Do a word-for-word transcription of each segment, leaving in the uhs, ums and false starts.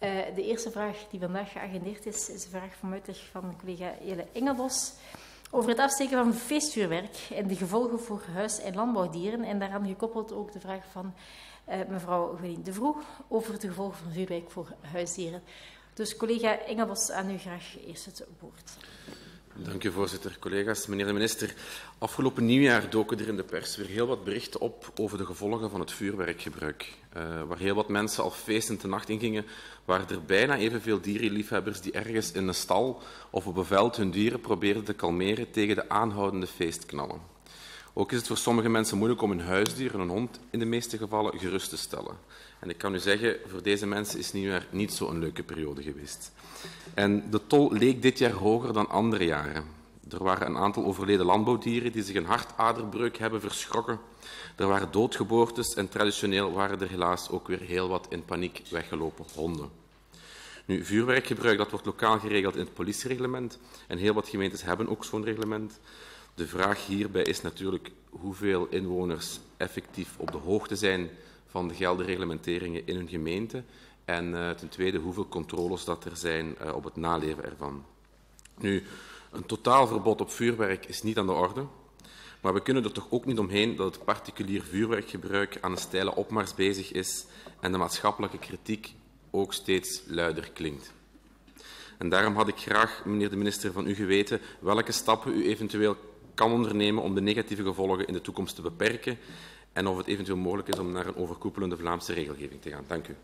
Uh, de eerste vraag die vandaag geagendeerd is, is een vraag vanmiddag van collega Jelle Engelbos over het afsteken van feestvuurwerk en de gevolgen voor huis- en landbouwdieren. En daaraan gekoppeld ook de vraag van uh, mevrouw Gwendien de Vroe over de gevolgen van vuurwerk voor huisdieren. Dus collega Engelbos, aan u graag eerst het woord. Dank u, voorzitter. Collega's, meneer de minister. Afgelopen nieuwjaar doken er in de pers weer heel wat berichten op over de gevolgen van het vuurwerkgebruik. Uh, waar heel wat mensen al feestend de nacht in gingen, waren er bijna evenveel dierenliefhebbers die ergens in een stal of op een veld hun dieren probeerden te kalmeren tegen de aanhoudende feestknallen. Ook is het voor sommige mensen moeilijk om een huisdier en een hond in de meeste gevallen gerust te stellen. En ik kan u zeggen, voor deze mensen is nieuwjaar niet zo'n leuke periode geweest. En de tol leek dit jaar hoger dan andere jaren. Er waren een aantal overleden landbouwdieren die zich een hartaderbreuk hebben verschrokken. Er waren doodgeboortes en traditioneel waren er helaas ook weer heel wat in paniek weggelopen honden. Nu, vuurwerkgebruik dat wordt lokaal geregeld in het politiereglement en heel wat gemeentes hebben ook zo'n reglement. De vraag hierbij is natuurlijk hoeveel inwoners effectief op de hoogte zijn van de geldende reglementeringen in hun gemeente en uh, ten tweede hoeveel controles dat er zijn uh, op het naleven ervan. Nu, een totaal verbod op vuurwerk is niet aan de orde, maar we kunnen er toch ook niet omheen dat het particulier vuurwerkgebruik aan een steile opmars bezig is en de maatschappelijke kritiek ook steeds luider klinkt. En daarom had ik graag, meneer de minister, van u geweten welke stappen u eventueel kan ondernemen om de negatieve gevolgen in de toekomst te beperken en of het eventueel mogelijk is om naar een overkoepelende Vlaamse regelgeving te gaan. Dank u.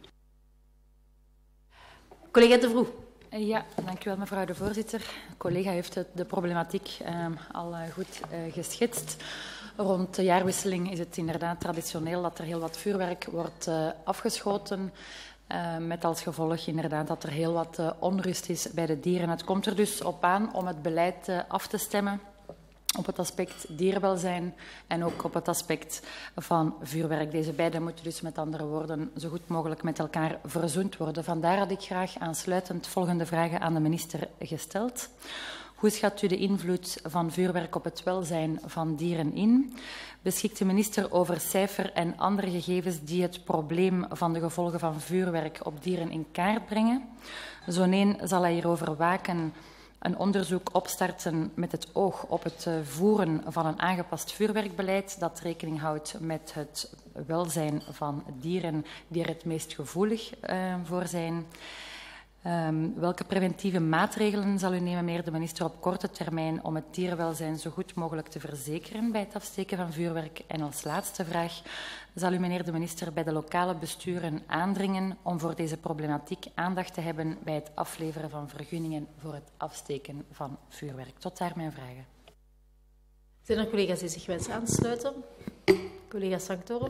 Collega De Vroe. Ja, dank u wel, mevrouw de voorzitter. De collega heeft de problematiek uh, al uh, goed uh, geschetst. Rond de jaarwisseling is het inderdaad traditioneel dat er heel wat vuurwerk wordt uh, afgeschoten. Uh, met als gevolg inderdaad dat er heel wat uh, onrust is bij de dieren. Het komt er dus op aan om het beleid uh, af te stemmen op het aspect dierenwelzijn en ook op het aspect van vuurwerk. Deze beide moeten dus met andere woorden zo goed mogelijk met elkaar verzoend worden. Vandaar had ik graag aansluitend volgende vragen aan de minister gesteld. Hoe schat u de invloed van vuurwerk op het welzijn van dieren in? Beschikt de minister over cijfer en andere gegevens die het probleem van de gevolgen van vuurwerk op dieren in kaart brengen? Zo nee, zal hij hierover waken een onderzoek opstarten met het oog op het voeren van een aangepast vuurwerkbeleid dat rekening houdt met het welzijn van dieren die er het meest gevoelig uh, voor zijn. Um, welke preventieve maatregelen zal u nemen, meneer de minister, op korte termijn om het dierenwelzijn zo goed mogelijk te verzekeren bij het afsteken van vuurwerk? En als laatste vraag, zal u, meneer de minister, bij de lokale besturen aandringen om voor deze problematiek aandacht te hebben bij het afleveren van vergunningen voor het afsteken van vuurwerk? Tot daar mijn vragen. Zijn er collega's die zich wensen aansluiten? Collega Sanctorum.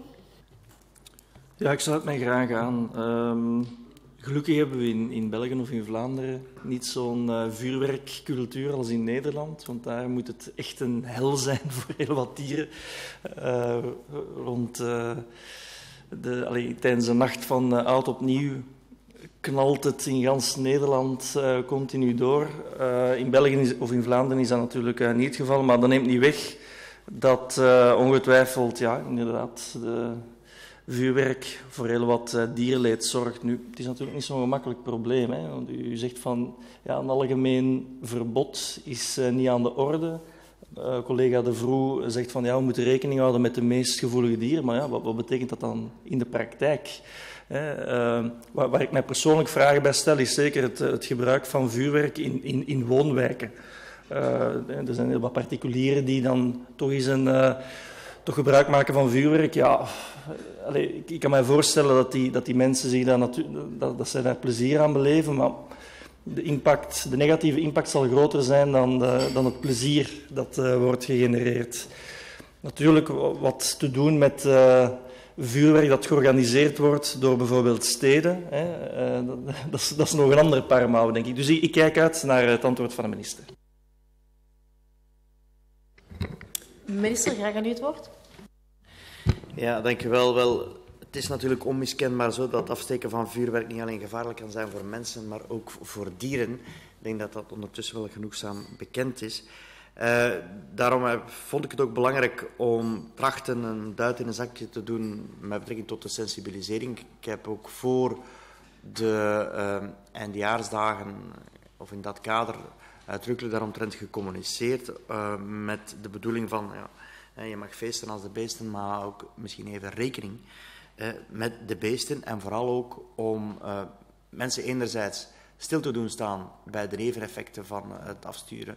Ja, ik sluit mij graag aan. Um... Gelukkig hebben we in, in België of in Vlaanderen niet zo'n uh, vuurwerkcultuur als in Nederland, want daar moet het echt een hel zijn voor heel wat dieren. Uh, rond, uh, de, allee, tijdens de nacht van uh, oud opnieuw knalt het in gans Nederland uh, continu door. Uh, in België is, of in Vlaanderen is dat natuurlijk uh, niet het geval, maar dat neemt niet weg dat uh, ongetwijfeld, ja, inderdaad, de vuurwerk voor heel wat uh, dierenleed zorgt. Nu, het is natuurlijk niet zo'n gemakkelijk probleem. Hè? Want u zegt van ja, een algemeen verbod is uh, niet aan de orde. Uh, collega De Vroe zegt van ja, we moeten rekening houden met de meest gevoelige dieren. Maar ja, wat, wat betekent dat dan in de praktijk? Hè? Uh, waar, waar ik mij persoonlijk vragen bij stel, is zeker het, het gebruik van vuurwerk in, in, in woonwijken. Uh, er zijn heel wat particulieren die dan toch eens een... Uh, toch gebruik maken van vuurwerk, ja, allez, ik, ik kan mij voorstellen dat die, dat die mensen zich daar, natu- dat, dat zij daar plezier aan beleven, maar de, impact, de negatieve impact zal groter zijn dan, de, dan het plezier dat uh, wordt gegenereerd. Natuurlijk wat te doen met uh, vuurwerk dat georganiseerd wordt door bijvoorbeeld steden, hè, uh, dat, dat, is, dat is nog een ander paar mouwen, denk ik. Dus ik, ik kijk uit naar het antwoord van de minister. Minister, graag aan u het woord. Ja, dank u wel. Wel, het is natuurlijk onmiskenbaar zo dat afsteken van vuurwerk niet alleen gevaarlijk kan zijn voor mensen, maar ook voor dieren. Ik denk dat dat ondertussen wel genoegzaam bekend is. Uh, daarom uh, vond ik het ook belangrijk om trachten een duit in een zakje te doen met betrekking tot de sensibilisering. Ik heb ook voor de uh, eindejaarsdagen, of in dat kader, uitdrukkelijk daaromtrent gecommuniceerd uh, met de bedoeling van, ja, je mag feesten als de beesten, maar ook misschien even rekening uh, met de beesten. En vooral ook om uh, mensen enerzijds stil te doen staan bij de neveneffecten van het afsturen,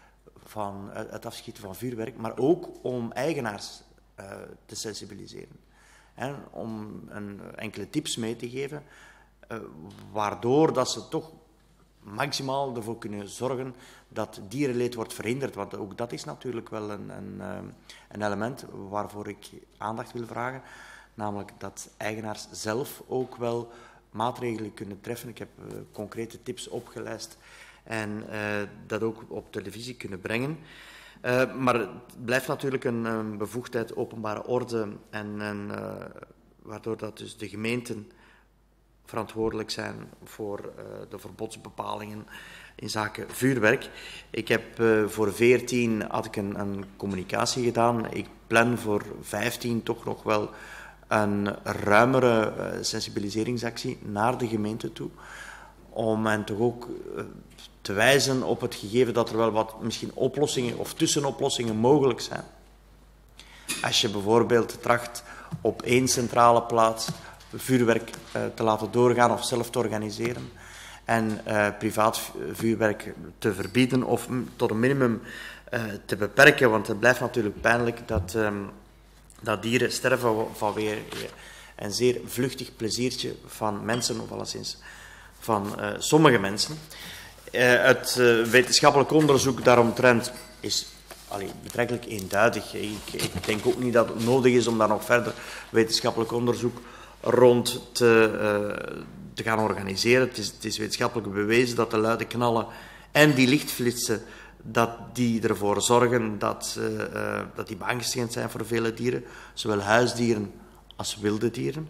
van het afschieten van vuurwerk, maar ook om eigenaars uh, te sensibiliseren. En om een, enkele tips mee te geven, uh, waardoor dat ze toch maximaal ervoor kunnen zorgen dat dierenleed wordt verhinderd. Want ook dat is natuurlijk wel een, een, een element waarvoor ik aandacht wil vragen. Namelijk dat eigenaars zelf ook wel maatregelen kunnen treffen. Ik heb uh, concrete tips opgelijst en uh, dat ook op televisie kunnen brengen. Uh, maar het blijft natuurlijk een, een bevoegdheid openbare orde en, en uh, waardoor dat dus de gemeenten verantwoordelijk zijn voor uh, de verbodsbepalingen in zaken vuurwerk. Ik heb uh, voor veertien had ik een, een communicatie gedaan. Ik plan voor vijftien toch nog wel een ruimere uh, sensibiliseringsactie naar de gemeente toe, om hen toch ook uh, te wijzen op het gegeven dat er wel wat misschien oplossingen of tussenoplossingen mogelijk zijn. Als je bijvoorbeeld tracht op één centrale plaats vuurwerk uh, te laten doorgaan of zelf te organiseren en uh, privaat vuurwerk te verbieden of tot een minimum uh, te beperken, want het blijft natuurlijk pijnlijk dat, um, dat dieren sterven vanwege een zeer vluchtig pleziertje van mensen, of alleszins van uh, sommige mensen. Uh, het uh, wetenschappelijk onderzoek daaromtrent is allee, betrekkelijk eenduidig. Ik, ik denk ook niet dat het nodig is om daar nog verder wetenschappelijk onderzoek rond te, uh, te gaan organiseren. Het is, het is wetenschappelijk bewezen dat de luide knallen en die lichtflitsen, dat die ervoor zorgen dat, uh, uh, dat die beangstigend zijn voor vele dieren, zowel huisdieren als wilde dieren.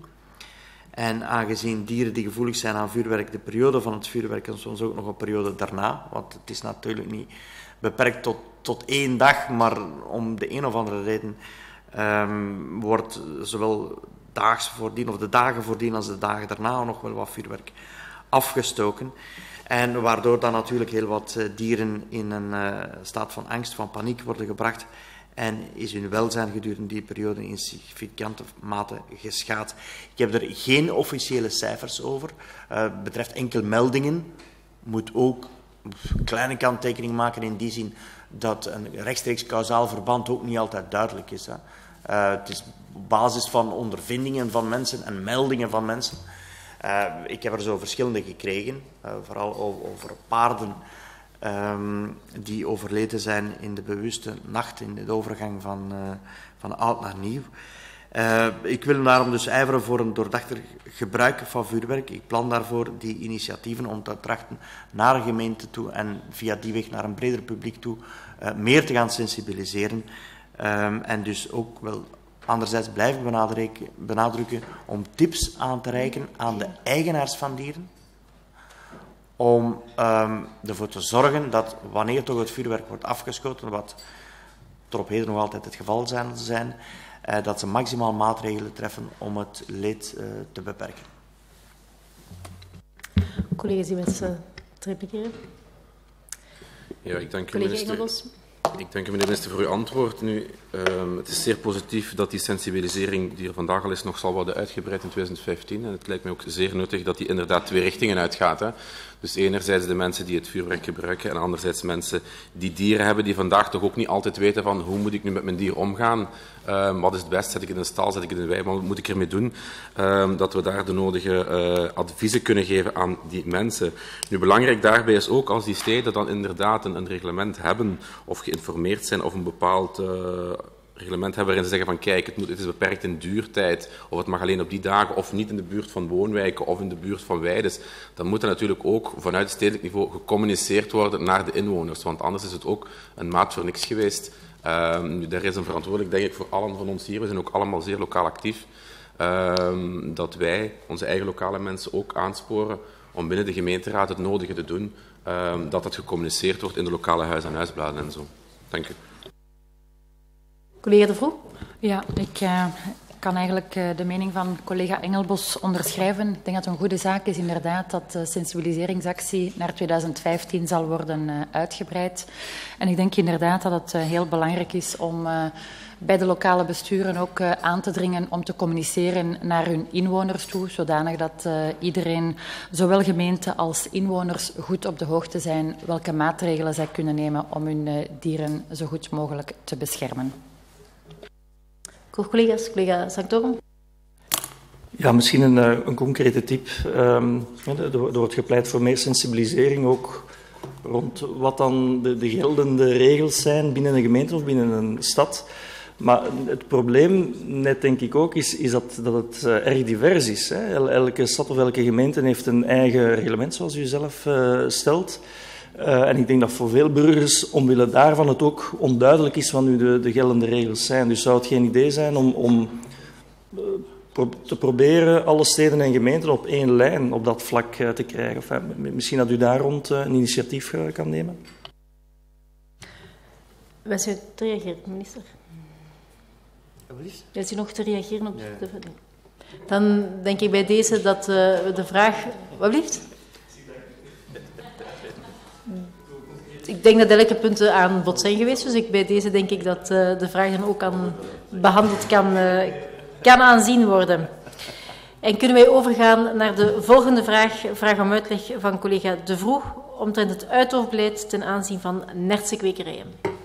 En aangezien dieren die gevoelig zijn aan vuurwerk, de periode van het vuurwerk en soms ook nog een periode daarna, want het is natuurlijk niet beperkt tot, tot één dag, maar om de een of andere reden um, wordt zowel daags voordien of de dagen voordien als de dagen daarna nog wel wat vuurwerk afgestoken. En waardoor dan natuurlijk heel wat uh, dieren in een uh, staat van angst, van paniek worden gebracht. En is hun welzijn gedurende die periode in significante mate geschaad. Ik heb er geen officiële cijfers over. Het uh, betreft enkel meldingen. Moet ook een kleine kanttekening maken in die zin dat een rechtstreeks kausaal verband ook niet altijd duidelijk is. Hè. Uh, het is op basis van ondervindingen van mensen en meldingen van mensen. Uh, ik heb er zo verschillende gekregen, uh, vooral over, over paarden um, die overleden zijn in de bewuste nacht, in de overgang van, uh, van oud naar nieuw. Uh, ik wil daarom dus ijveren voor een doordachter gebruik van vuurwerk. Ik plan daarvoor die initiatieven om te trachten naar een gemeente toe en via die weg naar een breder publiek toe uh, meer te gaan sensibiliseren. Um, en dus ook wel anderzijds blijven benadrukken om tips aan te reiken aan de eigenaars van dieren. Om um, ervoor te zorgen dat wanneer toch het vuurwerk wordt afgeschoten, wat tot op heden nog altijd het geval zijn, zijn uh, dat ze maximaal maatregelen treffen om het leed uh, te beperken. Collega's die wensen te repliceren? Ja, ik dank u, Collega minister. Engelbos. Ik dank u, meneer de minister, voor uw antwoord. Nu, uh, het is zeer positief dat die sensibilisering die er vandaag al is nog zal worden uitgebreid in twintig vijftien. En het lijkt mij ook zeer nuttig dat die inderdaad twee richtingen uitgaat. Hè. Dus enerzijds de mensen die het vuurwerk gebruiken en anderzijds mensen die dieren hebben die vandaag toch ook niet altijd weten van hoe moet ik nu met mijn dier omgaan. Uh, wat is het best? Zet ik in een stal, zet ik in een wei, wat moet ik ermee doen? Uh, dat we daar de nodige uh, adviezen kunnen geven aan die mensen. Nu, belangrijk daarbij is ook als die steden dan inderdaad een, een reglement hebben of geïnformeerd zijn of een bepaald uh, reglement hebben waarin ze zeggen van kijk, het, moet, het is beperkt in duurtijd of het mag alleen op die dagen of niet in de buurt van woonwijken of in de buurt van weides, dan moet er natuurlijk ook vanuit het stedelijk niveau gecommuniceerd worden naar de inwoners, want anders is het ook een maat voor niks geweest. Uh, nu, daar is een verantwoordelijk, denk ik, voor allen van ons hier. We zijn ook allemaal zeer lokaal actief. Uh, dat wij onze eigen lokale mensen ook aansporen om binnen de gemeenteraad het nodige te doen. Uh, dat dat gecommuniceerd wordt in de lokale huis- en huisbladen en zo. Dank u. Collega De Vroeg? Ja, ik uh, kan eigenlijk uh, de mening van collega Engelbos onderschrijven. Ik denk dat het een goede zaak is inderdaad dat de sensibiliseringsactie naar tweeduizend vijftien zal worden uh, uitgebreid. En ik denk inderdaad dat het uh, heel belangrijk is om uh, bij de lokale besturen ook uh, aan te dringen om te communiceren naar hun inwoners toe, zodanig dat uh, iedereen, zowel gemeente als inwoners, goed op de hoogte zijn welke maatregelen zij kunnen nemen om hun uh, dieren zo goed mogelijk te beschermen. Collega's, collega Sanctorum. Ja, misschien een, een concrete tip. Um, er, er wordt gepleit voor meer sensibilisering ook rond wat dan de, de geldende regels zijn binnen een gemeente of binnen een stad. Maar het probleem, net denk ik ook, is, is dat, dat het uh, erg divers is. Hè. Elke stad of elke gemeente heeft een eigen reglement, zoals u zelf uh, stelt. Uh, en ik denk dat voor veel burgers, omwille daarvan, het ook onduidelijk is wat nu de, de geldende regels zijn. Dus zou het geen idee zijn om, om uh, pro te proberen alle steden en gemeenten op één lijn op dat vlak uh, te krijgen? Of, uh, misschien dat u daar rond uh, een initiatief uh, kan nemen? Wens u te reageren, minister? Wens u nog te reageren op de... Dan denk ik bij deze dat uh, de vraag... Wat blieft? Ik denk dat elke punten aan bod zijn geweest, dus ik, bij deze denk ik dat uh, de vraag dan ook aan behandeld kan, uh, kan aanzien worden. En kunnen wij overgaan naar de volgende vraag, vraag om uitleg van collega De Vroeg, omtrent het uithoofdbeleid ten aanzien van Nertse kwekerijen.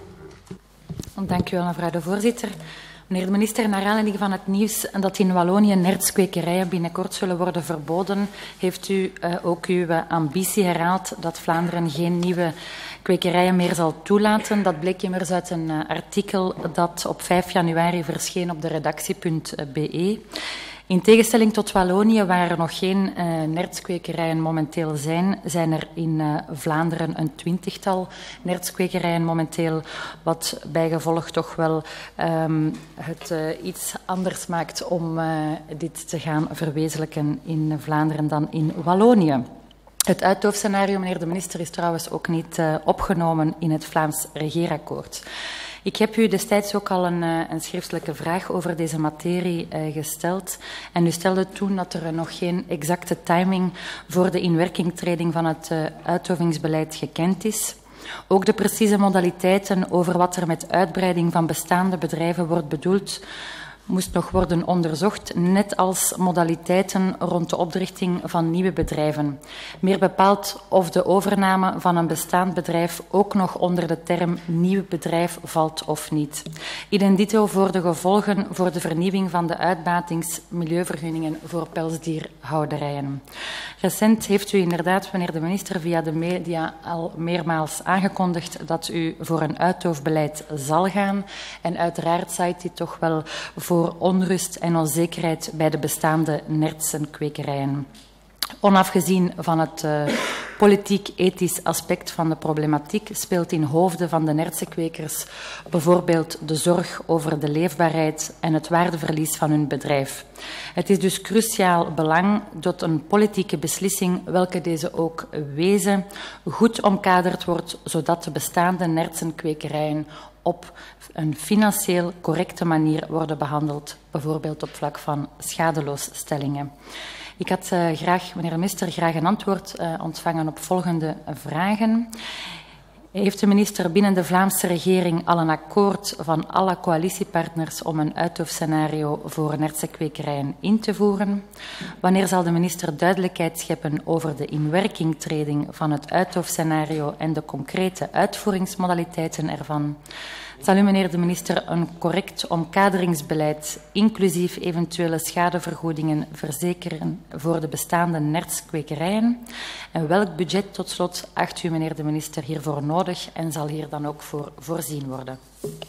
Dank u wel, mevrouw de voorzitter. Meneer de minister, naar aanleiding van het nieuws dat in Wallonië nertskwekerijen binnenkort zullen worden verboden, heeft u uh, ook uw ambitie herhaald dat Vlaanderen geen nieuwe kwekerijen meer zal toelaten. Dat bleek immers uit een uh, artikel dat op vijf januari verscheen op de redactie punt b e. In tegenstelling tot Wallonië, waar er nog geen uh, nertskwekerijen momenteel zijn, zijn er in uh, Vlaanderen een twintigtal nertskwekerijen momenteel, wat bijgevolg toch wel um, het uh, iets anders maakt om uh, dit te gaan verwezenlijken in Vlaanderen dan in Wallonië. Het uithoofdscenario, meneer de minister, is trouwens ook niet uh, opgenomen in het Vlaams regeerakkoord. Ik heb u destijds ook al een, een schriftelijke vraag over deze materie uh, gesteld. En u stelde toen dat er nog geen exacte timing voor de inwerkingtreding van het uh, uithovingsbeleid gekend is. Ook de precieze modaliteiten over wat er met uitbreiding van bestaande bedrijven wordt bedoeld, moest nog worden onderzocht, net als modaliteiten rond de oprichting van nieuwe bedrijven. Meer bepaald of de overname van een bestaand bedrijf ook nog onder de term nieuw bedrijf valt of niet. Idem dito voor de gevolgen voor de vernieuwing van de uitbatingsmilieuvergunningen voor pelsdierhouderijen. Recent heeft u inderdaad, meneer de minister, via de media al meermaals aangekondigd dat u voor een uithoofbeleid zal gaan. En uiteraard zaait dit toch wel voor voor onrust en onzekerheid bij de bestaande nertsenkwekerijen. Onafgezien van het uh, politiek-ethisch aspect van de problematiek speelt in hoofden van de nertsenkwekers bijvoorbeeld de zorg over de leefbaarheid en het waardeverlies van hun bedrijf. Het is dus cruciaal belang dat een politieke beslissing, welke deze ook wezen, goed omkaderd wordt, zodat de bestaande nertsenkwekerijen op een financieel correcte manier worden behandeld, bijvoorbeeld op vlak van schadeloosstellingen. Ik had uh, graag, meneer de minister, graag een antwoord uh, ontvangen op volgende vragen. Heeft de minister binnen de Vlaamse regering al een akkoord van alle coalitiepartners om een uithoofdscenario voor nertsenkwekerijen in te voeren? Wanneer zal de minister duidelijkheid scheppen over de inwerkingtreding van het uithoofdscenario en de concrete uitvoeringsmodaliteiten ervan? Zal u, meneer de minister, een correct omkaderingsbeleid, inclusief eventuele schadevergoedingen, verzekeren voor de bestaande nertskwekerijen? En welk budget, tot slot, acht u, meneer de minister, hiervoor nodig en zal hier dan ook voor voorzien worden?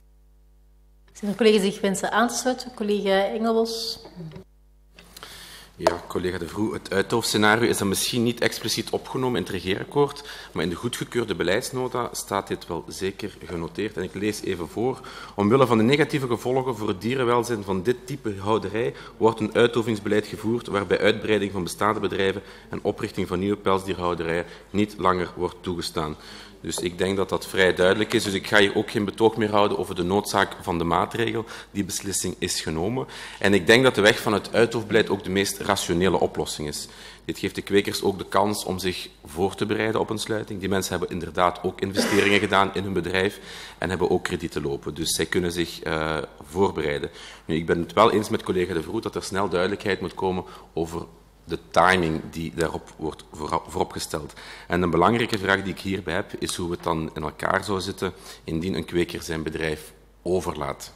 Zijn er collega's die zich wensen aan te sluiten? Collega Engelbos. Ja, collega De Vroeg, het uithoofdscenario is dan misschien niet expliciet opgenomen in het regeerakkoord, maar in de goedgekeurde beleidsnota staat dit wel zeker genoteerd. En ik lees even voor. Omwille van de negatieve gevolgen voor het dierenwelzijn van dit type houderij wordt een uithovingsbeleid gevoerd waarbij uitbreiding van bestaande bedrijven en oprichting van nieuwe pelsdierhouderijen niet langer wordt toegestaan. Dus ik denk dat dat vrij duidelijk is. Dus ik ga hier ook geen betoog meer houden over de noodzaak van de maatregel. Die beslissing is genomen. En ik denk dat de weg van het uithoofdbeleid ook de meest rationele oplossing is. Dit geeft de kwekers ook de kans om zich voor te bereiden op een sluiting. Die mensen hebben inderdaad ook investeringen gedaan in hun bedrijf en hebben ook kredieten lopen. Dus zij kunnen zich uh, voorbereiden. Nu, ik ben het wel eens met collega De Vroet dat er snel duidelijkheid moet komen over de timing die daarop wordt vooropgesteld. En een belangrijke vraag die ik hierbij heb, is hoe het dan in elkaar zou zitten indien een kweker zijn bedrijf overlaat.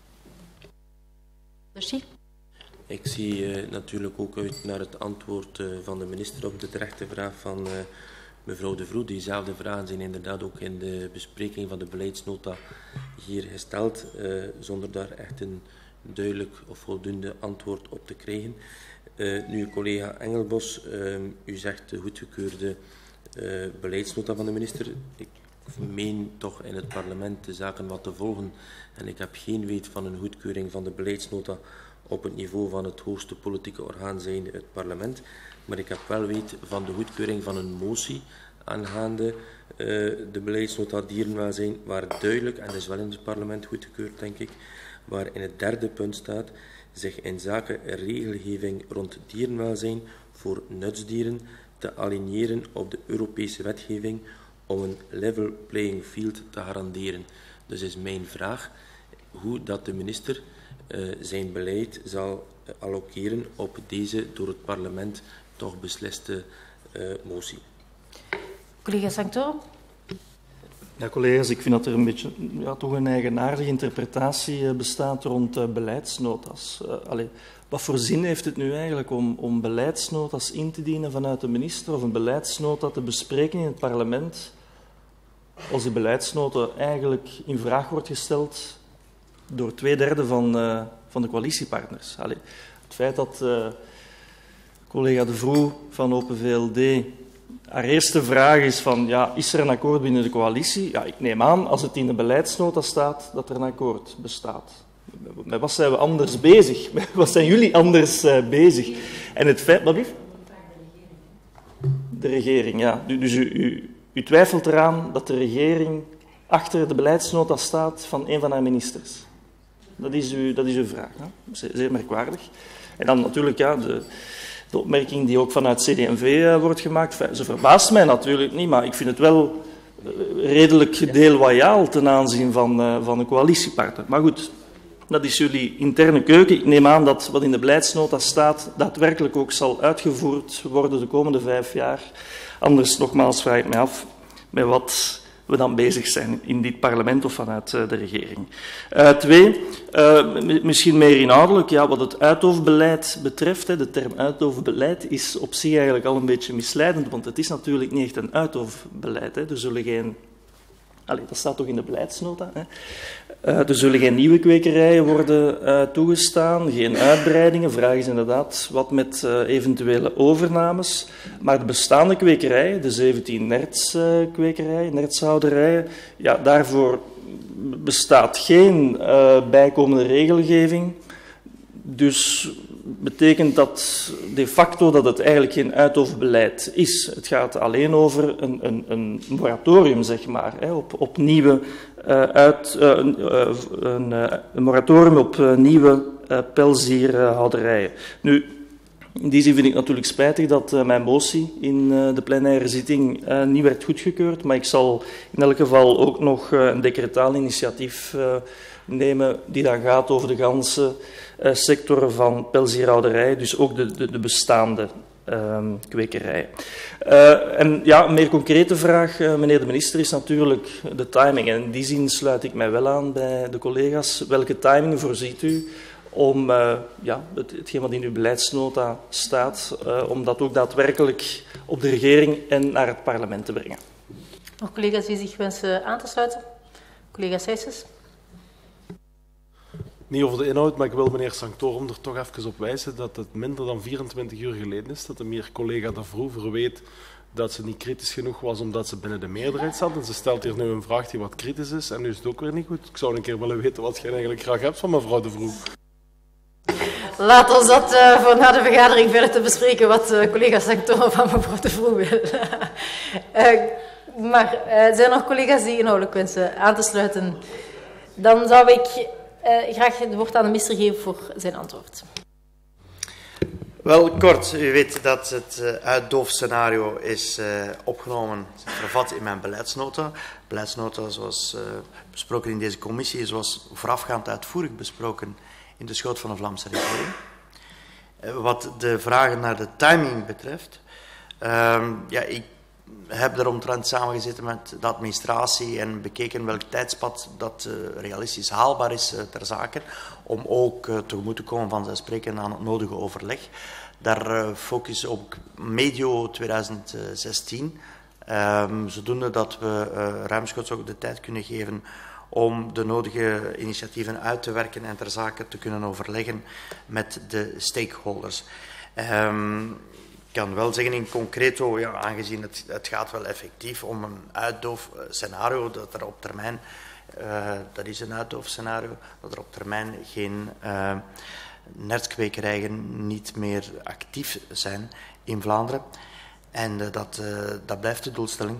Ik zie uh, natuurlijk ook uit naar het antwoord uh, van de minister op de terechte vraag van uh, mevrouw De Vroet. Diezelfde vragen zijn inderdaad ook in de bespreking van de beleidsnota hier gesteld, uh, zonder daar echt een duidelijk of voldoende antwoord op te krijgen. Uh, nu, collega Engelbos, uh, u zegt de goedgekeurde uh, beleidsnota van de minister. Ik meen toch in het parlement de zaken wat te volgen en ik heb geen weet van een goedkeuring van de beleidsnota op het niveau van het hoogste politieke orgaan zijnde het parlement. Maar ik heb wel weet van de goedkeuring van een motie aangaande uh, de beleidsnota dierenwelzijn, waar duidelijk, en dat is wel in het parlement goedgekeurd denk ik, waar in het derde punt staat, zich in zaken regelgeving rond dierenwelzijn voor nutsdieren te aligneren op de Europese wetgeving om een level playing field te garanderen. Dus is mijn vraag hoe dat de minister uh, zijn beleid zal uh, allokeren op deze door het parlement toch besliste uh, motie. Collega Sanctor. Ja, collega's, ik vind dat er een beetje ja, toch een eigenaardige interpretatie bestaat rond uh, beleidsnota's. Uh, allee, wat voor zin heeft het nu eigenlijk om, om beleidsnota's in te dienen vanuit de minister of een beleidsnota te bespreken in het parlement als die beleidsnota eigenlijk in vraag wordt gesteld door twee derde van, uh, van de coalitiepartners? Allee, het feit dat uh, collega De Vroet van Open V L D haar eerste vraag is van, ja, is er een akkoord binnen de coalitie? Ja, ik neem aan, als het in de beleidsnota staat, dat er een akkoord bestaat. Met wat zijn we anders bezig? Met wat zijn jullie anders uh, bezig? En het feit... Wat lief? De regering, ja. Dus u, u, u twijfelt eraan dat de regering achter de beleidsnota staat van een van haar ministers. Dat is, u, dat is uw vraag. Hè? Zeer, zeer merkwaardig. En dan natuurlijk, ja... De, De opmerking die ook vanuit C D en V uh, wordt gemaakt, ze verbaast mij natuurlijk niet, maar ik vind het wel redelijk deloyaal ten aanzien van, uh, van een coalitiepartner. Maar goed, dat is jullie interne keuken. Ik neem aan dat wat in de beleidsnota staat daadwerkelijk ook zal uitgevoerd worden de komende vijf jaar. Anders, nogmaals, vraag ik mij af met wat we dan bezig zijn in dit parlement of vanuit uh, de regering. Uh, twee, uh, misschien meer inhoudelijk, ja, wat het uithoofdbeleid betreft, hè, de term uithoofdbeleid is op zich eigenlijk al een beetje misleidend, want het is natuurlijk niet echt een uithoofdbeleid. Hè. Er zullen geen... Allee, dat staat toch in de beleidsnota. Hè. Uh, er zullen geen nieuwe kwekerijen worden uh, toegestaan, geen uitbreidingen. De vraag is inderdaad wat met uh, eventuele overnames. Maar de bestaande kwekerijen, de zeventien nertskwekerijen, nertshouderijen, ja, daarvoor bestaat geen uh, bijkomende regelgeving. Dus betekent dat de facto dat het eigenlijk geen uithoofdbeleid is. Het gaat alleen over een, een, een moratorium, zeg maar, hè, op, op nieuwe uh, uit, uh, een, uh, een, uh, een moratorium op uh, nieuwe uh, pelzierhouderijen. Nu, in die zin vind ik natuurlijk spijtig dat uh, mijn motie in uh, de plenaire zitting uh, niet werd goedgekeurd, maar ik zal in elk geval ook nog uh, een decretaal initiatief uh, nemen die dan gaat over de ganse uh, sector van pelzierhouderij, dus ook de, de, de bestaande uh, kwekerijen. Uh, en ja, een meer concrete vraag, uh, meneer de minister, is natuurlijk de timing. En in die zin sluit ik mij wel aan bij de collega's. Welke timing voorziet u om uh, ja, het, hetgeen wat in uw beleidsnota staat, uh, om dat ook daadwerkelijk op de regering en naar het parlement te brengen? Nog collega's die zich wensen aan te sluiten? Collega Sijsses. Niet over de inhoud, maar ik wil meneer Sanctorum er toch even op wijzen dat het minder dan vierentwintig uur geleden is dat de meer collega De Vroet verweet dat ze niet kritisch genoeg was omdat ze binnen de meerderheid zat. En ze stelt hier nu een vraag die wat kritisch is en nu is het ook weer niet goed. Ik zou een keer willen weten wat jij eigenlijk graag hebt van mevrouw De Vroet. Laat ons dat uh, voor na de vergadering verder te bespreken wat uh, collega Sanctorum van mevrouw De Vroet wil. uh, Maar uh, zijn er nog collega's die inhoudelijk wensen aan te sluiten? Dan zou ik uh, graag het woord aan de minister geven voor zijn antwoord. Wel, kort. U weet dat het uh, uitdoofscenario is uh, opgenomen, vervat in mijn beleidsnota. Beleidsnota, zoals uh, besproken in deze commissie, zoals voorafgaand uitvoerig besproken in de schoot van de Vlaamse regering. Uh, wat de vragen naar de timing betreft, uh, ja, ik heb daaromtrent samengezeten met de administratie en bekeken welk tijdspad dat uh, realistisch haalbaar is uh, ter zake, om ook uh, tegemoet te komen vanzelfsprekend aan het nodige overleg. Daar uh, focus op medio tweeduizend zestien, um, zodoende dat we uh, ruimschoots ook de tijd kunnen geven om de nodige initiatieven uit te werken en ter zake te kunnen overleggen met de stakeholders. Um, Ik kan wel zeggen in concreto, ja, aangezien het, het gaat wel effectief om een uitdoofscenario, dat er op termijn, uh, dat is een uitdoofscenario, dat er op termijn geen uh, nertskwekerijen niet meer actief zijn in Vlaanderen. En uh, dat, uh, dat blijft de doelstelling.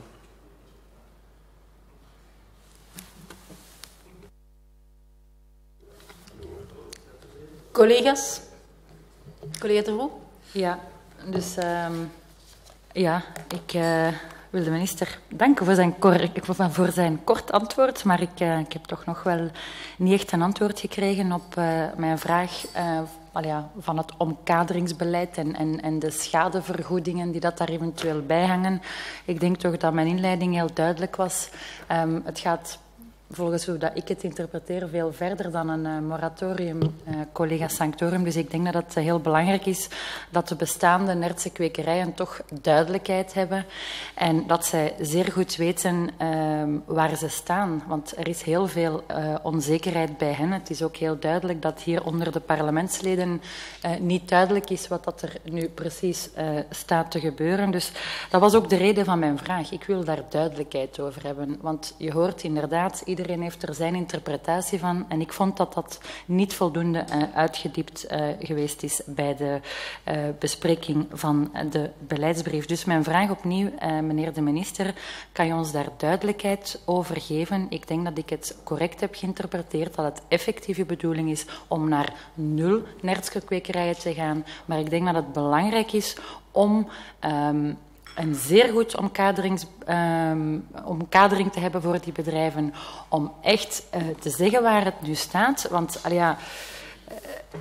Collega's? Collega de Roe? Ja. Dus um, ja, ik uh, wil de minister danken voor zijn, kor voor zijn kort antwoord, maar ik, uh, ik heb toch nog wel niet echt een antwoord gekregen op uh, mijn vraag uh, al ja, van het omkaderingsbeleid en, en, en de schadevergoedingen die dat daar eventueel bij hangen. Ik denk toch dat mijn inleiding heel duidelijk was. Um, het gaat volgens hoe dat ik het interpreteer, veel verder dan een uh, moratorium, uh, collega Sanctorum. Dus ik denk dat het uh, heel belangrijk is dat de bestaande nertse kwekerijen toch duidelijkheid hebben en dat zij zeer goed weten uh, waar ze staan. Want er is heel veel uh, onzekerheid bij hen. Het is ook heel duidelijk dat hier onder de parlementsleden uh, niet duidelijk is wat dat er nu precies uh, staat te gebeuren. Dus dat was ook de reden van mijn vraag. Ik wil daar duidelijkheid over hebben. Want je hoort inderdaad, iedereen heeft er zijn interpretatie van. En ik vond dat dat niet voldoende uh, uitgediept uh, geweest is bij de uh, bespreking van de beleidsbrief. Dus mijn vraag opnieuw, uh, meneer de minister, kan je ons daar duidelijkheid over geven? Ik denk dat ik het correct heb geïnterpreteerd, dat het effectieve bedoeling is om naar nul nertskwekerijen te gaan. Maar ik denk dat het belangrijk is om Um, een zeer goed omkaderings, um, omkadering te hebben voor die bedrijven, om echt uh, te zeggen waar het nu staat. Want al ja, uh,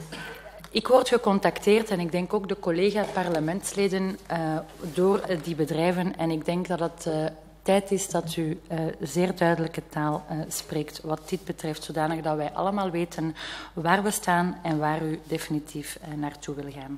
ik word gecontacteerd en ik denk ook de collega-parlementsleden uh, door uh, die bedrijven. En ik denk dat het uh, tijd is dat u uh, zeer duidelijke taal uh, spreekt wat dit betreft, zodanig dat wij allemaal weten waar we staan en waar u definitief uh, naartoe wil gaan.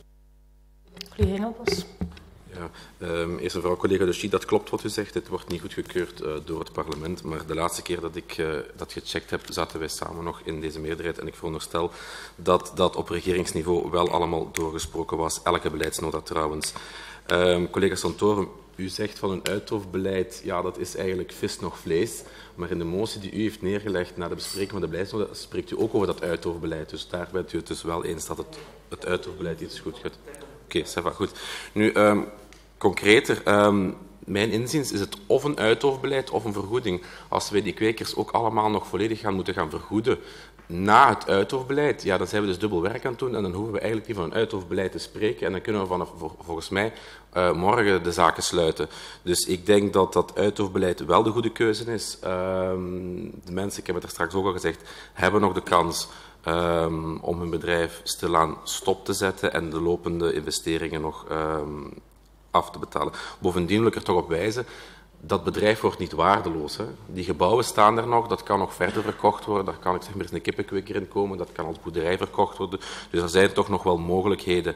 Collega Engelbos. Ja, um, eerst mevrouw collega de Schie, dat klopt wat u zegt. Het wordt niet goedgekeurd uh, door het parlement. Maar de laatste keer dat ik uh, dat gecheckt heb, zaten wij samen nog in deze meerderheid. En ik veronderstel dat dat op regeringsniveau wel allemaal doorgesproken was. Elke beleidsnota trouwens. Um, collega Sanctorum, u zegt van een uitdoofbeleid, ja, dat is eigenlijk vis nog vlees. Maar in de motie die u heeft neergelegd na de bespreking van de beleidsnota, spreekt u ook over dat uitdoofbeleid. Dus daar bent u het dus wel eens dat het, het uitdoofbeleid iets goed gaat. Oké, okay, ça va, goed. Nu, um, concreter, um, mijn inziens is het of een uitdoofbeleid of een vergoeding. Als wij die kwekers ook allemaal nog volledig gaan moeten gaan vergoeden na het uitdoofbeleid, ja, dan zijn we dus dubbel werk aan het doen en dan hoeven we eigenlijk niet van een uitdoofbeleid te spreken en dan kunnen we vanaf, volgens mij uh, morgen de zaken sluiten. Dus ik denk dat dat uitdoofbeleid wel de goede keuze is. Um, de mensen, ik heb het er straks ook al gezegd, hebben nog de kans Um, om hun bedrijf stilaan stop te zetten en de lopende investeringen nog um, af te betalen. Bovendien wil ik er toch op wijzen, dat bedrijf wordt niet waardeloos. Hè. Die gebouwen staan er nog, dat kan nog verder verkocht worden, daar kan ik zeg maar eens een kippenkweker in komen, dat kan als boerderij verkocht worden. Dus er zijn toch nog wel mogelijkheden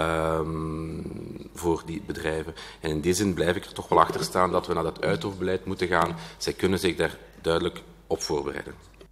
um, voor die bedrijven. En in die zin blijf ik er toch wel achter staan dat we naar dat uitdoofbeleid moeten gaan. Zij kunnen zich daar duidelijk op voorbereiden.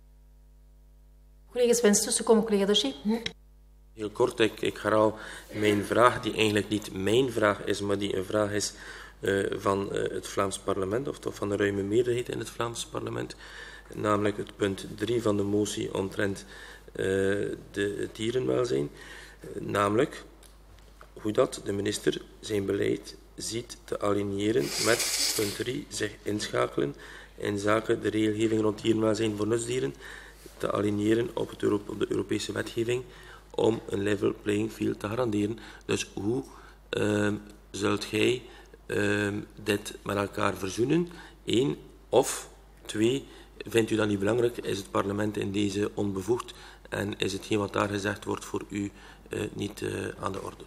Collega's, wens tussenkomen, collega de Schie. Heel kort, ik, ik herhaal mijn vraag, die eigenlijk niet mijn vraag is, maar die een vraag is uh, van uh, het Vlaams parlement, of toch van de ruime meerderheid in het Vlaams parlement, namelijk het punt drie van de motie omtrent uh, de dierenwelzijn, uh, namelijk hoe dat de minister zijn beleid ziet te aligneren met punt drie, zich inschakelen in zaken de regelgeving rond dierenwelzijn voor nutsdieren, te aligneren op, het Euro op de Europese wetgeving om een level playing field te garanderen. Dus hoe uh, zult gij uh, dit met elkaar verzoenen? Eén. Of twee, vindt u dat niet belangrijk? Is het parlement in deze onbevoegd en is hetgeen wat daar gezegd wordt voor u uh, niet uh, aan de orde?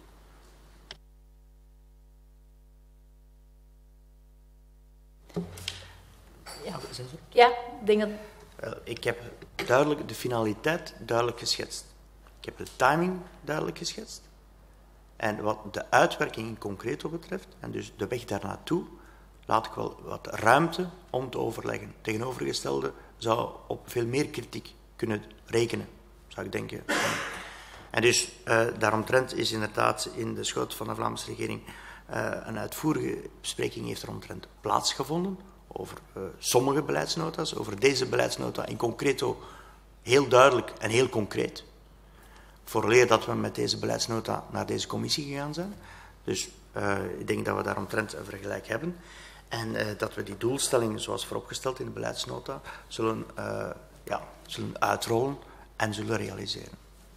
Ja, ja ik denk dat... Ik heb duidelijk de finaliteit duidelijk geschetst. Ik heb de timing duidelijk geschetst. En wat de uitwerking in concreto betreft, en dus de weg daar naartoe, laat ik wel wat ruimte om te overleggen. Tegenovergestelde zou op veel meer kritiek kunnen rekenen, zou ik denken. En dus uh, daaromtrent is inderdaad in de schoot van de Vlaamse regering uh, een uitvoerige bespreking heeft er omtrent plaatsgevonden over uh, sommige beleidsnota's, over deze beleidsnota in concreto heel duidelijk en heel concreet. Vooraleer dat we met deze beleidsnota naar deze commissie gegaan zijn. Dus uh, ik denk dat we daaromtrent een vergelijk hebben. En uh, dat we die doelstellingen, zoals vooropgesteld in de beleidsnota, zullen, uh, ja, zullen uitrollen en zullen realiseren.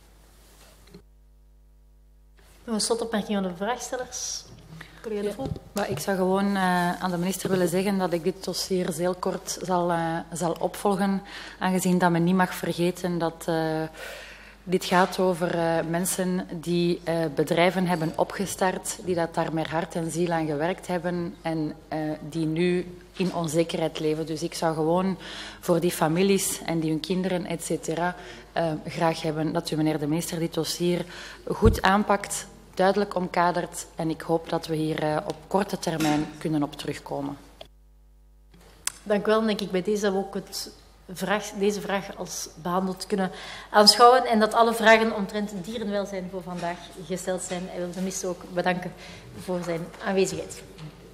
Een slotopmerking aan de vraagstellers. Collega De Vroe. Ja, ik zou gewoon uh, aan de minister willen zeggen dat ik dit dossier heel kort zal, uh, zal opvolgen, aangezien dat men niet mag vergeten dat uh, dit gaat over uh, mensen die uh, bedrijven hebben opgestart, die dat daar met hart en ziel aan gewerkt hebben en uh, die nu in onzekerheid leven. Dus ik zou gewoon voor die families en die hun kinderen, et cetera, uh, graag hebben dat u, meneer de minister, dit dossier goed aanpakt, duidelijk omkadert en ik hoop dat we hier uh, op korte termijn kunnen op terugkomen. Dank u wel. Denk ik bij deze ook het vraag, deze vraag als behandeld kunnen aanschouwen en dat alle vragen omtrent dierenwelzijn voor vandaag gesteld zijn. Ik wil de minister ook bedanken voor zijn aanwezigheid.